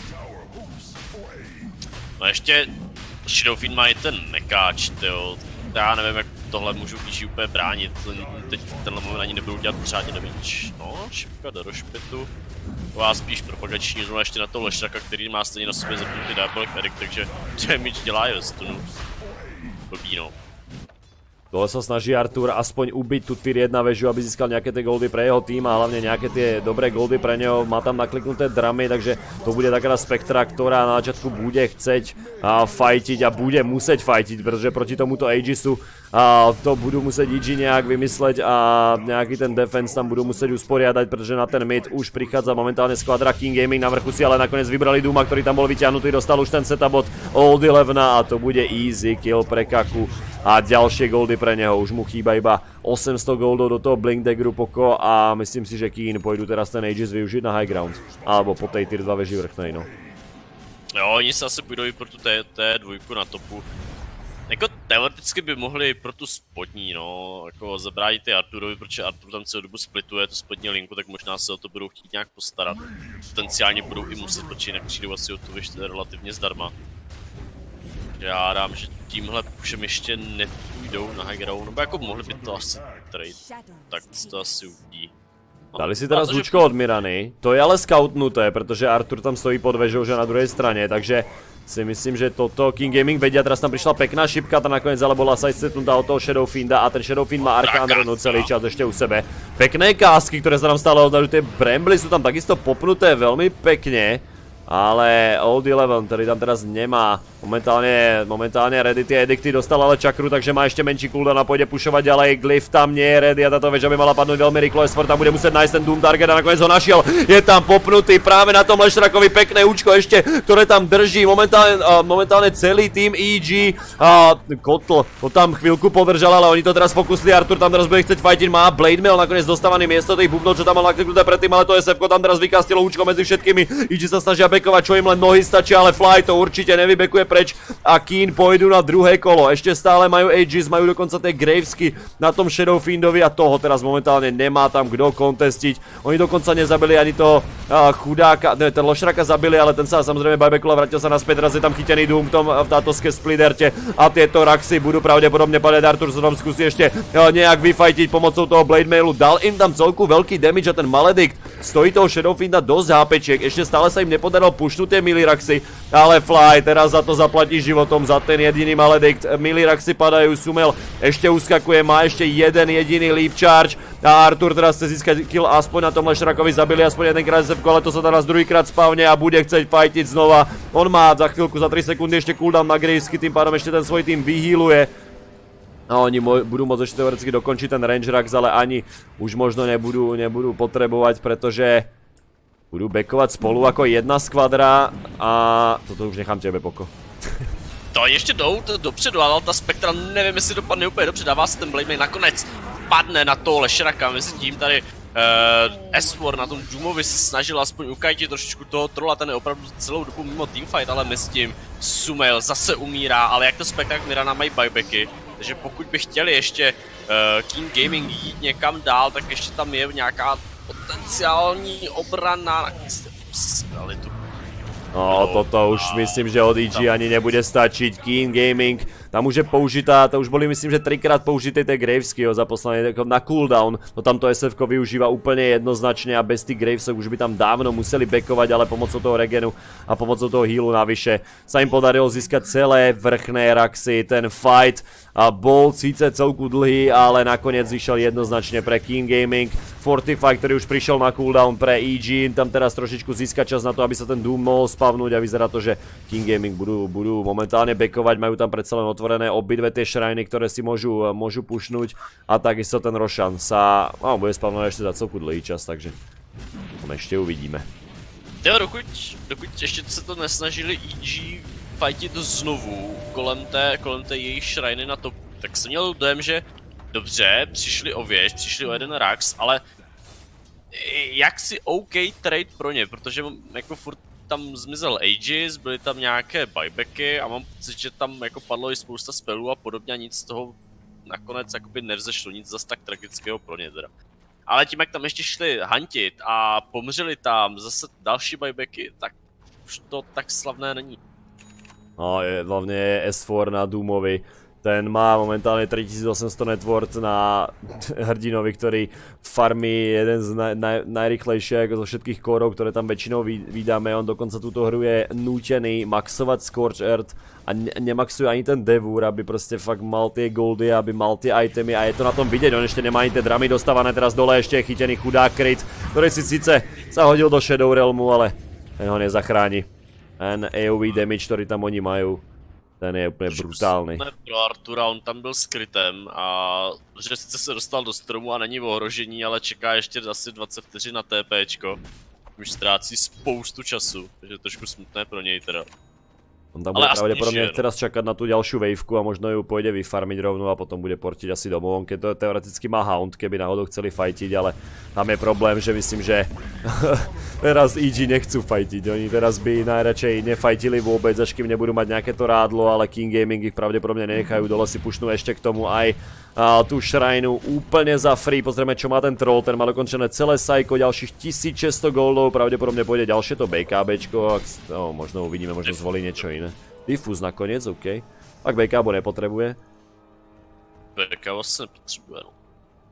No ještě Shadow Fiend má i ten mekáč, tyjo. Já nevím, jak tohle můžu í gé úplně bránit. Teď tenhle moment ani nebudou dělat pořádně damage. No, šipka do rošpitu. Taková spíš propagační zóna ještě na toho Leshraka, který má stejně na sobě zapnutý Diabolik Edict, takže damage dělá i ve stunu. Blbý, no. Dole sa snaží Artur aspoň ubiť tú tier jedna väžu, aby získal nejaké tie goldy pre jeho tým a hlavne nejaké tie dobré goldy pre neho. Má tam nakliknuté dramy, takže to bude taká Spectra, ktorá na začiatku bude chceť a fajtiť a bude musieť fajtiť, pretože proti tomuto Aegisu a to budú musieť í gé nejak vymysleť a nejaký ten defense tam budú musieť usporiadať, pretože na ten mid už prichádza momentálne skvadra King Gaming. Na vrchu si ale nakoniec vybrali Duma, ktorý tam bol vyťahnutý, dostal už ten setup od Old Elevena a to bude easy kill pre Kaku. A ďalšie goldy pre neho, už mu chýba iba osemsto goldov do toho Blink Daggeru poko a myslím si, že Keen pôjdu teraz ten Aegis využiť na high ground. Alebo po tej tier dva veži vrchnej, no. Jo, oni se asi půjdou i pro tu té dvojku na topu. Jako teoreticky by mohli pro tu spodní, no, jako zabránit ty Arturovi, protože Artur tam celou dobu splituje tu spodní linku, tak možná se o to budou chtít nějak postarat. Potenciálně budou i muset, protože jinak přijdou asi o tu věž relativně zdarma. Já dám, že tímhle pušem ještě nepůjdou na high ground, nebo jako mohli by to asi trade, tak to asi uvidí. No, dali si teda zvučko od Mirany, to je ale scoutnuté, protože Artur tam stojí pod vežou, že na druhé straně, takže si myslím, že toto King Gaming vedia, teraz tam prišla pekná šipka, tá nakoniec ale bola sa aj setnutá od toho Shadow Fienda a ten Shadow Fiend má Arcane Runu celý čas ešte u sebe. Pekné kásky, ktoré sa nám stále oddajú, tie Brambly sú tam takisto popnuté veľmi pekne. Ale Old Eleven, ktorý tam teraz nemá, momentálne, momentálne ready tie edikty, dostal ale čakru, takže má ešte menší cooldown a pôjde pušovať ďalej. Glyph tam nie je ready a táto väža by mala padnúť veľmi rýchlo, Esfort tam bude musieť nájsť ten Doom Target a nakoniec ho našiel. Je tam popnutý práve na tom Lešrakovi, pekné účko ešte, ktoré tam drží momentálne, uh, momentálne celý tým E G. A Kotl to tam chvíľku podržal, ale oni to teraz fokusli, Artur tam teraz bude chcieť fightiť, má Blade Mail nakoniec dostávaný miesto tých bubnov, čo tam mal nakliknuté predtým, ale to es ef ko tam teraz vykastilo účko medzi všetkými. E G sa snažia bekovať, čo im len nohy stačia, ale Fly to určite nevybekuje preč a Keen pôjdu na druhé kolo. Ešte stále majú Aegis, majú dokonca tie Gravesky na tom Shadow Fiendovi a toho teraz momentálne nemá tam kto kontestiť. Oni dokonca nezabili ani toho uh, chudáka, ne, ten Lošraka zabili, ale ten sa samozrejme buybackol a vrátil sa naspäť, teraz je tam chytený Doom v tom v tátoske spliderte a tieto Raxy budú pravdepodobne padať. Artur sa tam skúsi ešte uh, nejak vyfajtiť pomocou toho Blade Mailu. Dal im tam celku veľký damage a ten Maledict stojí toho Shadow Fienda dosť hápečiek. Ešte stále sa im nepodarilo pušnúť tie Miliraxy, ale Fly teraz za to zaplatí životom, za ten jediný Maledict. Miliraxy padajú, Sumel ešte uskakuje, má ešte jeden jediný Leap Charge a Artur teraz chce získať kill aspoň na tom Lešrakovi, zabili aspoň jedenkrát es ef ko, ale to sa teraz druhýkrát spavne a bude chcieť fightiť znova. On má za chvíľku, za tri sekundy ešte cooldown na Gravesky, tým pádom ešte ten svoj tým vyhealuje. A oni budú môcť ešte teoreticky dokončiť ten Range Rax, ale ani už možno nebudú, nebudú potrebovať, pretože budú backovať spolu ako jedna skvadra a toto už nechám tebe, Poko. To ještě jdou dopředu, ale ta Spektra nevím, jestli dopadne úplně dobře, dává se ten Blade Mail, nakonec padne na toho Lešraka, mezi tím tady uh, S-War na tom Doomovi se snažil aspoň ukajtit trošičku toho trolla, ten je opravdu celou dobu mimo teamfight, ale mezi tím Sumail zase umírá, ale jak to Spektra a Mirana mají buybacky, takže pokud by chtěli ještě uh, King Gaming jít někam dál, tak ještě tam je nějaká potenciální obrana, ale tu. No, toto už myslím, že od E G ani nebude stačiť. Keen Gaming, tam už je použitá, to už boli myslím, že trikrát použité tie Gravesky za posledné na cooldown. No tam to es ef ko využíva úplne jednoznačne a bez tých Gravesok už by tam dávno museli backovať, ale pomocou toho regenu a pomocou toho healu navyše sa im podarilo získať celé vrchné Raxy. Ten fight a bol síce celku dlhý, ale nakoniec vyšiel jednoznačne pre Keen Gaming. Fortify, ktorý už prišiel na cooldown pre E G, tam teraz trošičku získa čas na to, aby sa ten Doom mohol spavnúť a vyzerá to, že King Gaming budú, budú momentálne backovať, majú tam predsa len otvorené obidve tie shriny, ktoré si môžu, môžu pušnúť a takisto ten Roshan sa, no, bude spavnúť ešte za celku dlhý čas, takže on ešte uvidíme. Jo, dokud, dokud ještě se to nesnažili E G fightit znovu kolem té, kolem té jejich shriny na topu, tak jsem měl dojem, že dobře, přišli o věž, přišli o jeden Rax, ale jaksi OK trade pro ně, protože jako furt tam zmizel Aegis, byly tam nějaké buybacky a mám pocit, že tam jako padlo i spousta spellů a podobně a nic z toho nakonec jakoby nevzešlo, nic zas tak tragického pro ně teda. Ale tím, jak tam ještě šli huntit a pomřeli tam zase další buybacky, tak už to tak slavné není. No, je, hlavně je es čtyři na Doomovi. Ten má momentálne tritisícosemsto networth na hrdinovi, ktorý farmí jeden z naj, naj, najrychlejších zo všetkých kórov, ktoré tam väčšinou vydáme. On dokonca túto hru je nútený maxovať Scorch Earth a ne, nemaxuje ani ten Devour, aby proste fakt mal tie goldy, aby mal tie itemy a je to na tom vidieť. On ešte nemá ani tie dramy dostávané, teraz dole ešte je chytený chudák Crit, ktorý si síce sa hodil do Shadow Realmu, ale ten ho nezachráni. Ten á ó vé damage, ktorý tam oni majú, ten je úplně brutální. Pro Artura, on tam byl skrytem a že sice se dostal do stromu a není v ohrožení, ale čeká ještě asi dvacet vteřin na TPčko. Už ztrácí spoustu času, takže trošku smutné pro něj teda. On tam bude pravděpodobně teraz čakat na tu ďalšiu waveku a možno ju pôjde vyfarmiť rovnou a potom bude portiť asi domov, keď to teoreticky má Hound, keby náhodou chceli fightiť, ale tam je problém, že myslím, že teraz E G nechcú fightiť, oni teraz by najradšej nefightili vôbec, až kým nebudú mať nejaké to rádlo, ale King Gaming ich pravdepodobne nenechajú, dole si pušnú ešte k tomu aj a, tú shrinu úplne za free. Pozrieme, čo má ten troll, ten má dokončené celé Psycho, ďalších tisícšesťsto goldov, pravdepodobne pôjde ďalšie to BKBčko, no možno uvidíme, možno zvolí niečo iné. Diffus nakoniec, OK. Pak bé ká bo nepotrebuje. bé ká vlastně nepotřebuje, no.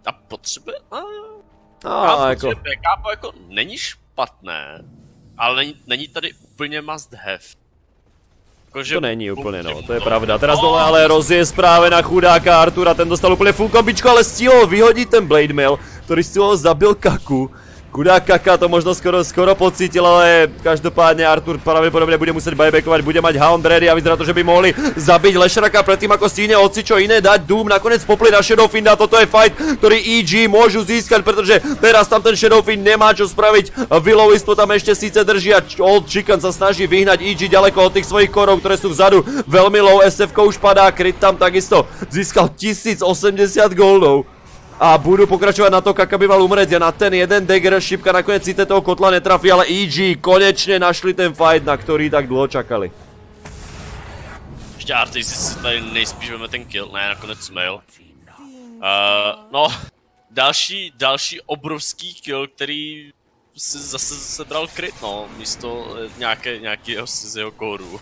A potřebuje... A... A, jako... Kápo jako není špatné, ale není, není tady úplně must have. Jako, to není úplně, no, to je pravda. Teraz dole ale rozjezd právě na chudáka Artura, ten dostal úplně full kombičku, ale stíhal vyhodit ten Blade Mail, který stíhal zabil Kaku. Chudák Kaka to možno skoro, skoro pocítil, ale každopádně Artur pravděpodobně bude muset buybackovat, bude mať Hound ready a vyzerá to, že by mohli zabiť Leshraka predtým ako stíhne hoci čo iné dať. Doom nakoniec popli na Shadowfiend a toto je fight, ktorý E G môžu získať, pretože teraz tam ten Shadowfiend nemá čo spraviť. Willow to tam ešte síce drží a Old Chicken sa snaží vyhnať E G ďaleko od tých svojich korov, ktoré sú vzadu. Veľmi low, es ef ko už padá, Crit tam takisto získal tisíc osemdesiat goldov. A budú pokračovať na to, Kaka by mal umrieť na ten jeden dagger, šipka nakoniec síce toho kotla netrafí, ale E G konečne našli ten fight, na ktorý tak dlho čakali. Ještě Artis si tady nejspíš veme ten kill, ne, nakonec mail. Uh, no, další, další obrovský kill, který si zase sebral Crit, no, místo nějaké, nějakého z jeho kóru.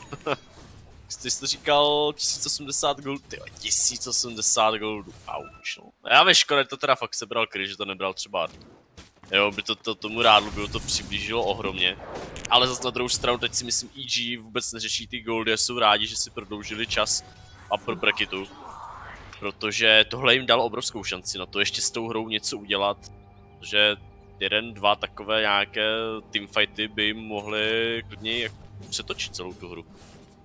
Ty jsi to říkal tisíc osmdesát goldů, tyjo, tisíc osmdesát goldů, auč, no. Já ve škole to teda fakt sebral Crit, že to nebral třeba Artur. Jo, by to, to tomu rádlu bylo to přiblížilo ohromně. Ale zase na druhou stranu teď si myslím E G vůbec neřeší ty goldy a jsou rádi, že si prodloužili čas a pro bracketu. Protože tohle jim dalo obrovskou šanci na to ještě s tou hrou něco udělat. Že jeden, dva takové nějaké teamfighty by jim mohly klidně přetočit celou tu hru.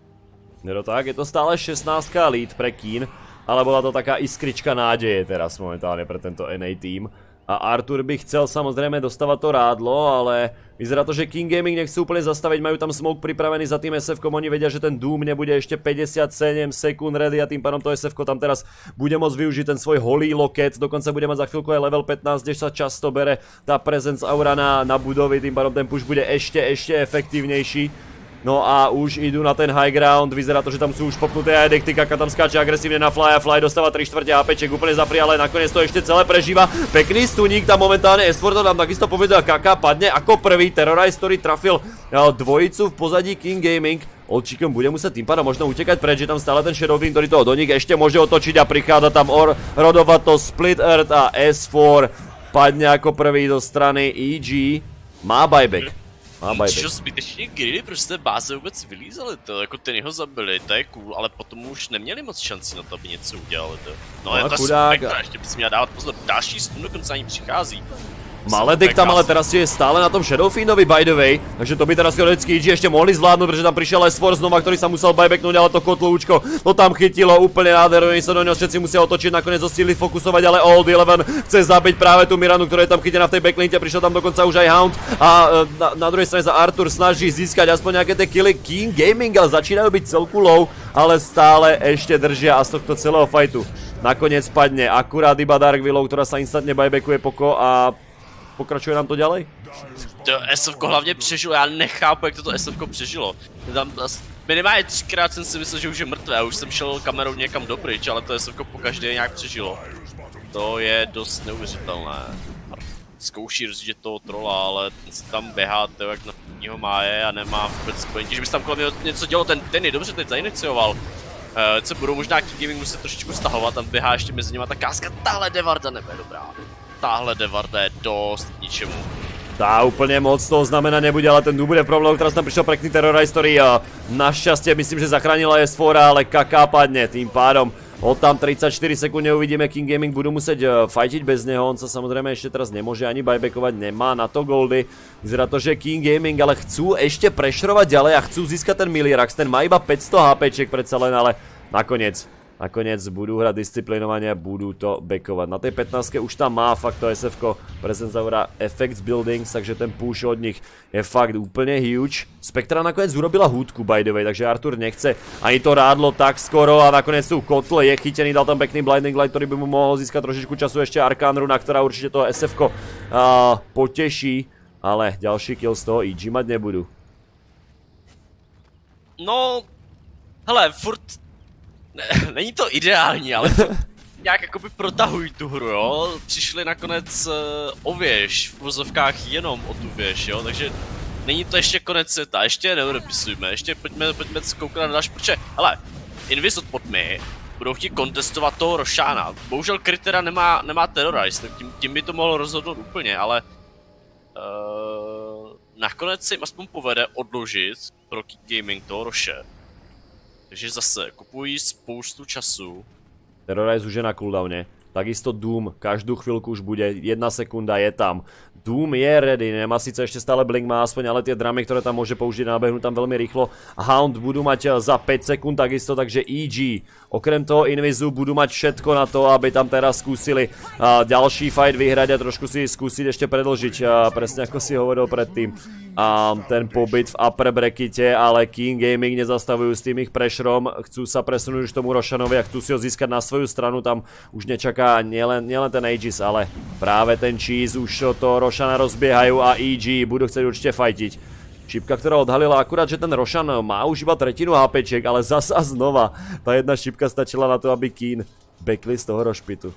Je to tak, je to stále šestnáctka lead pre Keen, ale bola to taká iskrička nádeje teraz momentálne pre tento N A tým. A Artur by chcel samozrejme dostávať to rádlo, ale vyzerá to, že King Gaming nechcú úplne zastaviť, majú tam smoke pripravený za tým es ef kom, oni vedia, že ten Doom nebude ešte päťdesiatsedem sekúnd ready a tým pádom to es ef ko tam teraz bude môcť využiť ten svoj Holy Locket, dokonca bude mať za chvíľku aj level pätnásť, kde sa často bere tá presence aura na, na budovy, tým pádom ten push bude ešte, ešte efektívnejší. No a už idú na ten high ground, vyzerá to, že tam sú už popnuté aj dekty, Kaka tam skáče agresívne na Fly a Fly dostáva tri štvrte HPček, úplne zafri, ale nakoniec to ešte celé prežíva. Pekný stuník tam momentálne, Esforto tam takisto povedal, Kaka padne ako prvý, Terrorize, ktorý trafil dvojicu v pozadí King Gaming. Old Chicken bude musieť tým pádom možno utekať preč, že tam stále ten Shadowfiend, ktorý toho do nich ešte môže otočiť a prichádza tam Or, Rodovato, Split Earth a es four padne ako prvý do strany E G, má buyback. Přišel zbytečně greedy, proč z té báze vůbec vylízali to, jako ten ho zabili, to je cool, ale potom už neměli moc šanci na to, aby něco udělali to. No, no je to spektra, ještě bys měl dávat pozor, další stun dokonce ani přichází. Maledek tam ale teraz je stále na tom Shadowfiendovi by the way, takže to by teraz teoreticky E G ešte mohli zvládnuť, pretože tam prišiel es four znova, ktorý sa musel buybacknúť, ale to kotloučko to tam chytilo úplne nádherné, oni sa do neho všetci musia otočiť, nakoniec zostali fokusovať, ale Old Eleven chce zabiť práve tú Miranu, ktorá je tam chytená v tej backlinte, prišiel tam dokonca už aj Hound a na, na druhej strane sa Artur snaží získať aspoň nejaké tie killy. King Gaming ale začínajú byť celku low, ale stále ešte držia a z tohto celého fightu nakoniec padne akurát iba Dark Willow, ktorá sa instantne buybackuje poko a pokračuje nám to ďalej? To es ef ko hlavně přežilo, já nechápu, jak to es ef ko přežilo. Tam minimálně třikrát jsem si myslel, že už je mrtvé, už jsem šel kamerou někam do pryč, ale to es ef ko pokaždé nějak přežilo. To je dost neuvěřitelné. Zkouší rozjíždět toho trola, ale ten si tam běhá, to jak na něho máje a nemá vůbec spojení, že bys tam kolem něco dělal, ten, ten je dobře teď zainicioval. Uh, co budou možná King Gaming muset trošičku stahovat, tam běhá ještě mezi nimi ta káska, tahle Devarda nebude dobrá. Táhle Devarda je dost k ničemu. Tá úplne moc toho znamená nebude, ale ten Doom bude problém, teraz tam prišiel pekný Terrorize, ktorý našťastie myslím, že zachránila es four, ale Kaka padne, tým pádom od tam tridsaťštyri sekúnd neuvidíme, King Gaming budú musieť fightiť bez neho, on sa samozrejme ešte teraz nemôže ani buybackovať, nemá na to goldy. Vyzerá to, že King Gaming ale chcú ešte prešrovať ďalej a chcú získať ten Milirax, ten má iba päťsto HPček predsa len, ale nakoniec Nakoniec budú hrať disciplinovanie a budú to backovať. Na tej pätnástke už tam má fakt to es ef ko, Presence Aura, Effects Buildings, takže ten push od nich je fakt úplne huge. Spektra nakoniec urobila húdku by the way, takže Artur nechce ani to rádlo tak skoro a nakoniec tu kotle je chytený, dal tam pekný Blinding Light, ktorý by mu mohol získať trošičku času, ešte Arcane Runa, ktorá určite to es ef ko uh, poteší, ale ďalší kill z toho E G mať nebudú. No, hele, furt není to ideální, ale to nějak jakoby protahují tu hru, jo. Přišli nakonec uh, o věž, v vozovkách jenom o tu věž, jo, takže není to ještě konec světa, ještě je neodepisujme, ještě pojďme, pojďme koukat na další, protože, hele, Invis od Podmy budou chtít kontestovat toho Roshana. Bohužel Krytera nemá, nemá Terrorize, tak tím, tím by to mohlo rozhodnout úplně, ale uh, nakonec se jim aspoň povede odložit pro King Gaming toho Roshe. Takže zase kupují spoustu času. Terrorize už je na cooldowne. Takisto Doom, každú chvíľku už bude, jedna sekunda je tam. Doom je ready, nemá síce ešte stále blink, má aspoň, ale tie dramy, ktoré tam môže použiť, nabehnú tam veľmi rýchlo. Hound budú mať za päť sekúnd takisto, takže E G. Okrem toho Invizu budú mať všetko na to, aby tam teraz skúsili uh, ďalší fight vyhrať a trošku si skúsiť ešte predlžiť, uh, presne ako si hovoril predtým. A um, ten pobyt v upper brackete, ale King Gaming nezastavujú s tým ich pressurom, chcú sa presunúť už tomu Roshanovi a chcú si ho získať na svoju stranu, tam už nečaká nielen, nielen ten Aegis, ale práve ten Cheese, už to Roshana rozbiehajú a E G budú chcieť určite fajtiť. Šipka, ktorá odhalila akurát, že ten Roshan má už iba tretinu HPček, ale zasa znova tá jedna šipka stačila na to, aby Keen backli z toho rošpitu.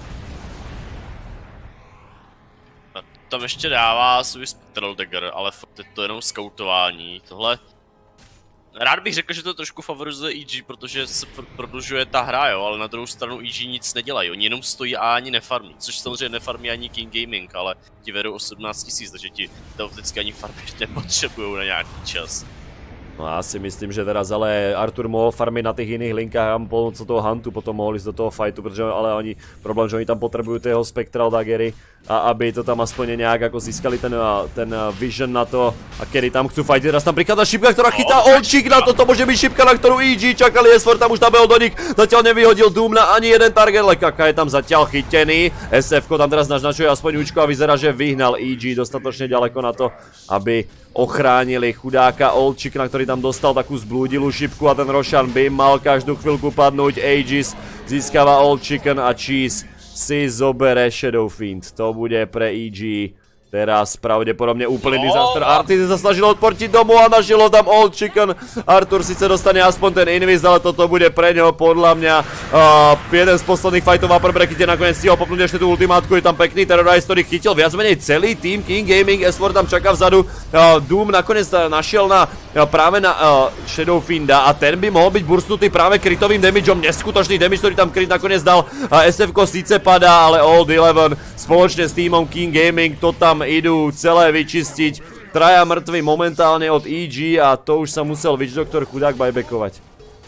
Tam ještě dává svůj Spectral Dagger, ale fakt je to jenom skautování. Tohle... Rád bych řekl, že to trošku favorizuje E G, protože se pr prodlužuje ta hra, jo, ale na druhou stranu E G nic nedělají. Oni jenom stojí a ani nefarmí, což samozřejmě nefarmí ani King Gaming, ale ti vedou osmnáct tisíc, takže ti teoreticky ani farmit nepotřebují na nějaký čas. No já si myslím, že teraz ale Artur mohl farmit na těch jiných linkách a pomocou toho Huntu potom mohl jít do toho fightu, protože ale oni, problém, že oni tam potřebují ty jeho Spectral Daggery a aby to tam aspoň nějak jako získali ten, ten vision na to a kedy tam chcú fightit. Teraz tam prichádza šipka, ktorá chytá Olčík na to, to môže byť šipka, na ktorú E G čakali, Esford tam už nabehol do nich, zatiaľ nevyhodil Doom na ani jeden target, ale Kaka je tam zatiaľ chytený, S F ko tam teraz naznačuje aspoň účko a vyzerá, že vyhnal E G dostatočne ďaleko na to, aby ochránili chudáka Olčík, na ktorý tam dostal takú zblúdilú šipku a ten Roshan by mal každú chvíľku padnúť. Aegis získava Olčíken a Cheese si zobere Shadow Fiend. To bude pre E G teraz pravdepodobne úplný no, disaster. Artizy sa snažil odportiť domu a našiel ho tam Old Chicken. Artur síce dostane aspoň ten invis, ale toto bude pre neho podľa mňa uh, jeden z posledných fightov v upper brackete. Nakoniec stihol popnúť ešte tú ultimátku, je tam pekný Terrorize, ktorý chytil viac menej celý tým King Gaming. Esford tam čaká vzadu. Uh, Doom nakoniec našiel na, uh, práve na uh, Shadow Fienda a ten by mohol byť burstnutý práve kritovým damageom. Neskutočný damage, ktorý tam Crit nakoniec dal. Uh, S F ko síce padá, ale Old Eleven spoločne s týmom King Gaming to tam idú celé vyčistiť. Traja mŕtvi momentálne od E G a to už sa musel Witch Doctor chudák buybackovať.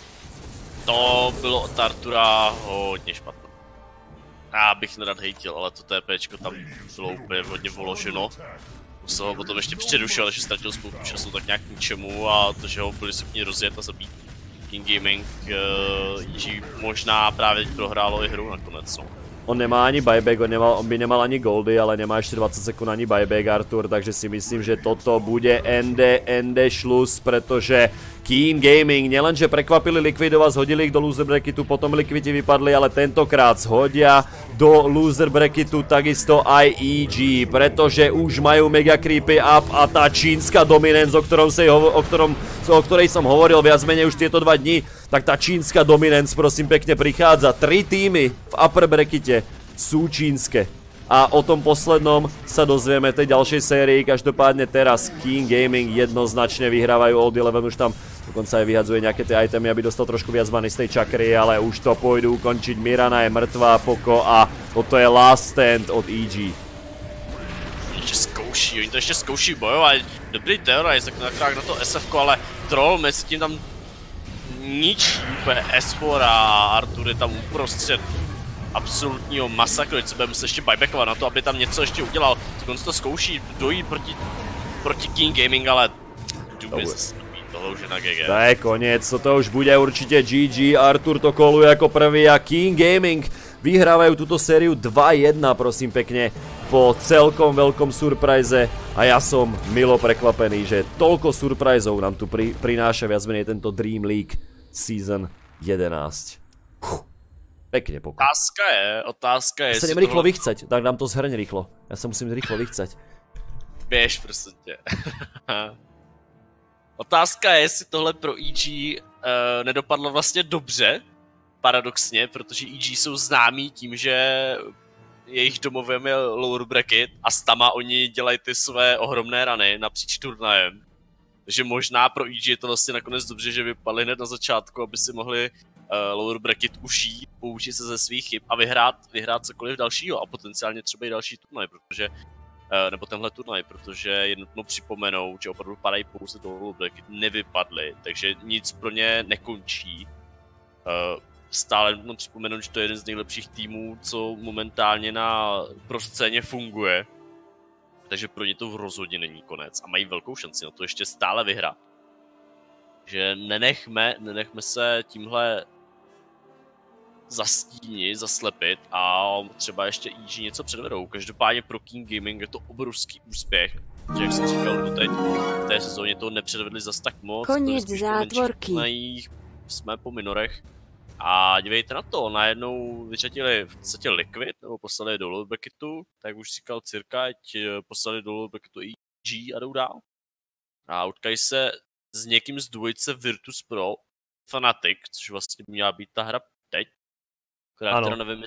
To bylo od Artura hodně špatné. Já bych nerad hejtil, ale to TPčko tam bylo úplně hodně voloženo. Musel ho potom ještě předušel, že ztratil spoustu času tak nějak k ničemu a to, že ho byli schopni rozjet a zabít. King Gaming uh, E G možná právě prohrálo i hru nakonec. No. On nemá ani buyback, on, nemal, on by nemal ani goldy, ale nemá ešte dvadsať sekúnd ani buyback Artur, takže si myslím, že toto bude ende, ende šlus, pretože King Gaming nielenže prekvapili Liquidova, zhodili ich do loser bracketu, potom Liquidi vypadli, ale tentokrát zhodia do loser bracketu takisto aj E G, pretože už majú mega creepy up a tá čínska dominance, o, ktorom sa, o, ktorom, o ktorej som hovoril viac menej už tieto dva dni, tak tá čínska dominance prosím pekne prichádza. Tri týmy v upper brackete sú čínske. A o tom poslednom sa dozvieme v tej ďalšej sérii. Každopádne teraz King Gaming jednoznačne vyhrávajú. Old Eleven už tam dokonca aj vyhadzuje nejaké tie itemy, aby dostal trošku viac many z tej čakry, ale už to pôjdu ukončiť. Mirana je mŕtvá, Poko a toto je last stand od E G. Ještě zkouší, oni to ještě zkouší bojovat. Dobrý Terrorize, tak na to S F ko, ale Troll mezi tím tam ničí úplně Esfor a Artur je tam uprostřed absolutního masakru, teď se budeme se ještě buybackovat na to, aby tam něco ještě udělal. Dokonce to zkouší dojít proti, proti King Gaming, ale Doom je zase tohle už je na G G. To je koniec, toto už bude určite G G, Artur to koluje ako prvý a King Gaming vyhrávajú túto sériu dva jedna, prosím pekne, po celkom veľkom surprise a ja som milo prekvapený, že toľko surpriseov nám tu pri, prináša viac menej tento Dream League Season jedenásť. Uf, pekne pokoj. Otázka je, otázka je... Ja sa idem rýchlo tohle... vychceť, tak dám to zhrň rýchlo. Ja sa musím rýchlo vychceť. Běž, prosím tě. Otázka je, jestli tohle pro E G uh, nedopadlo vlastně dobře, paradoxně, protože E G jsou známí tím, že jejich domovem je lower bracket a s tama oni dělají ty své ohromné rany napříč turnajem. Takže možná pro E G je to vlastně nakonec dobře, že vypadli hned na začátku, aby si mohli uh, lower bracket užít, poučit se ze svých chyb a vyhrát, vyhrát cokoliv dalšího a potenciálně třeba i další turnaj, protože nebo tenhle turnaj, protože je nutno připomenout, že opravdu padají pouze do lower bracket, nevypadly, takže nic pro ně nekončí. Stále nutno připomenout, že to je jeden z nejlepších týmů, co momentálně na pro scéně funguje, takže pro ně to rozhodně není konec a mají velkou šanci na to ještě stále vyhrát. Že nenechme, nenechme se tímhle zastínit, zaslepit a třeba ještě í gé něco předvedou. Každopádně pro King Gaming je to obrovský úspěch, že jak jsem říkal doteď, v té sezóně to nepředvedli zas tak moc. Konec zátvorky. Jsme po minorech a dívejte na to, najednou vyřadili v podstatě Liquid, nebo poslali do lower bracketu, tak už říkal Cirka, ať poslali do lower bracketu í gé a jdou dál. A utkají se s někým z dvojice Virtus Pro Fnatic, což vlastně měla být ta hra teď, která teda nevím,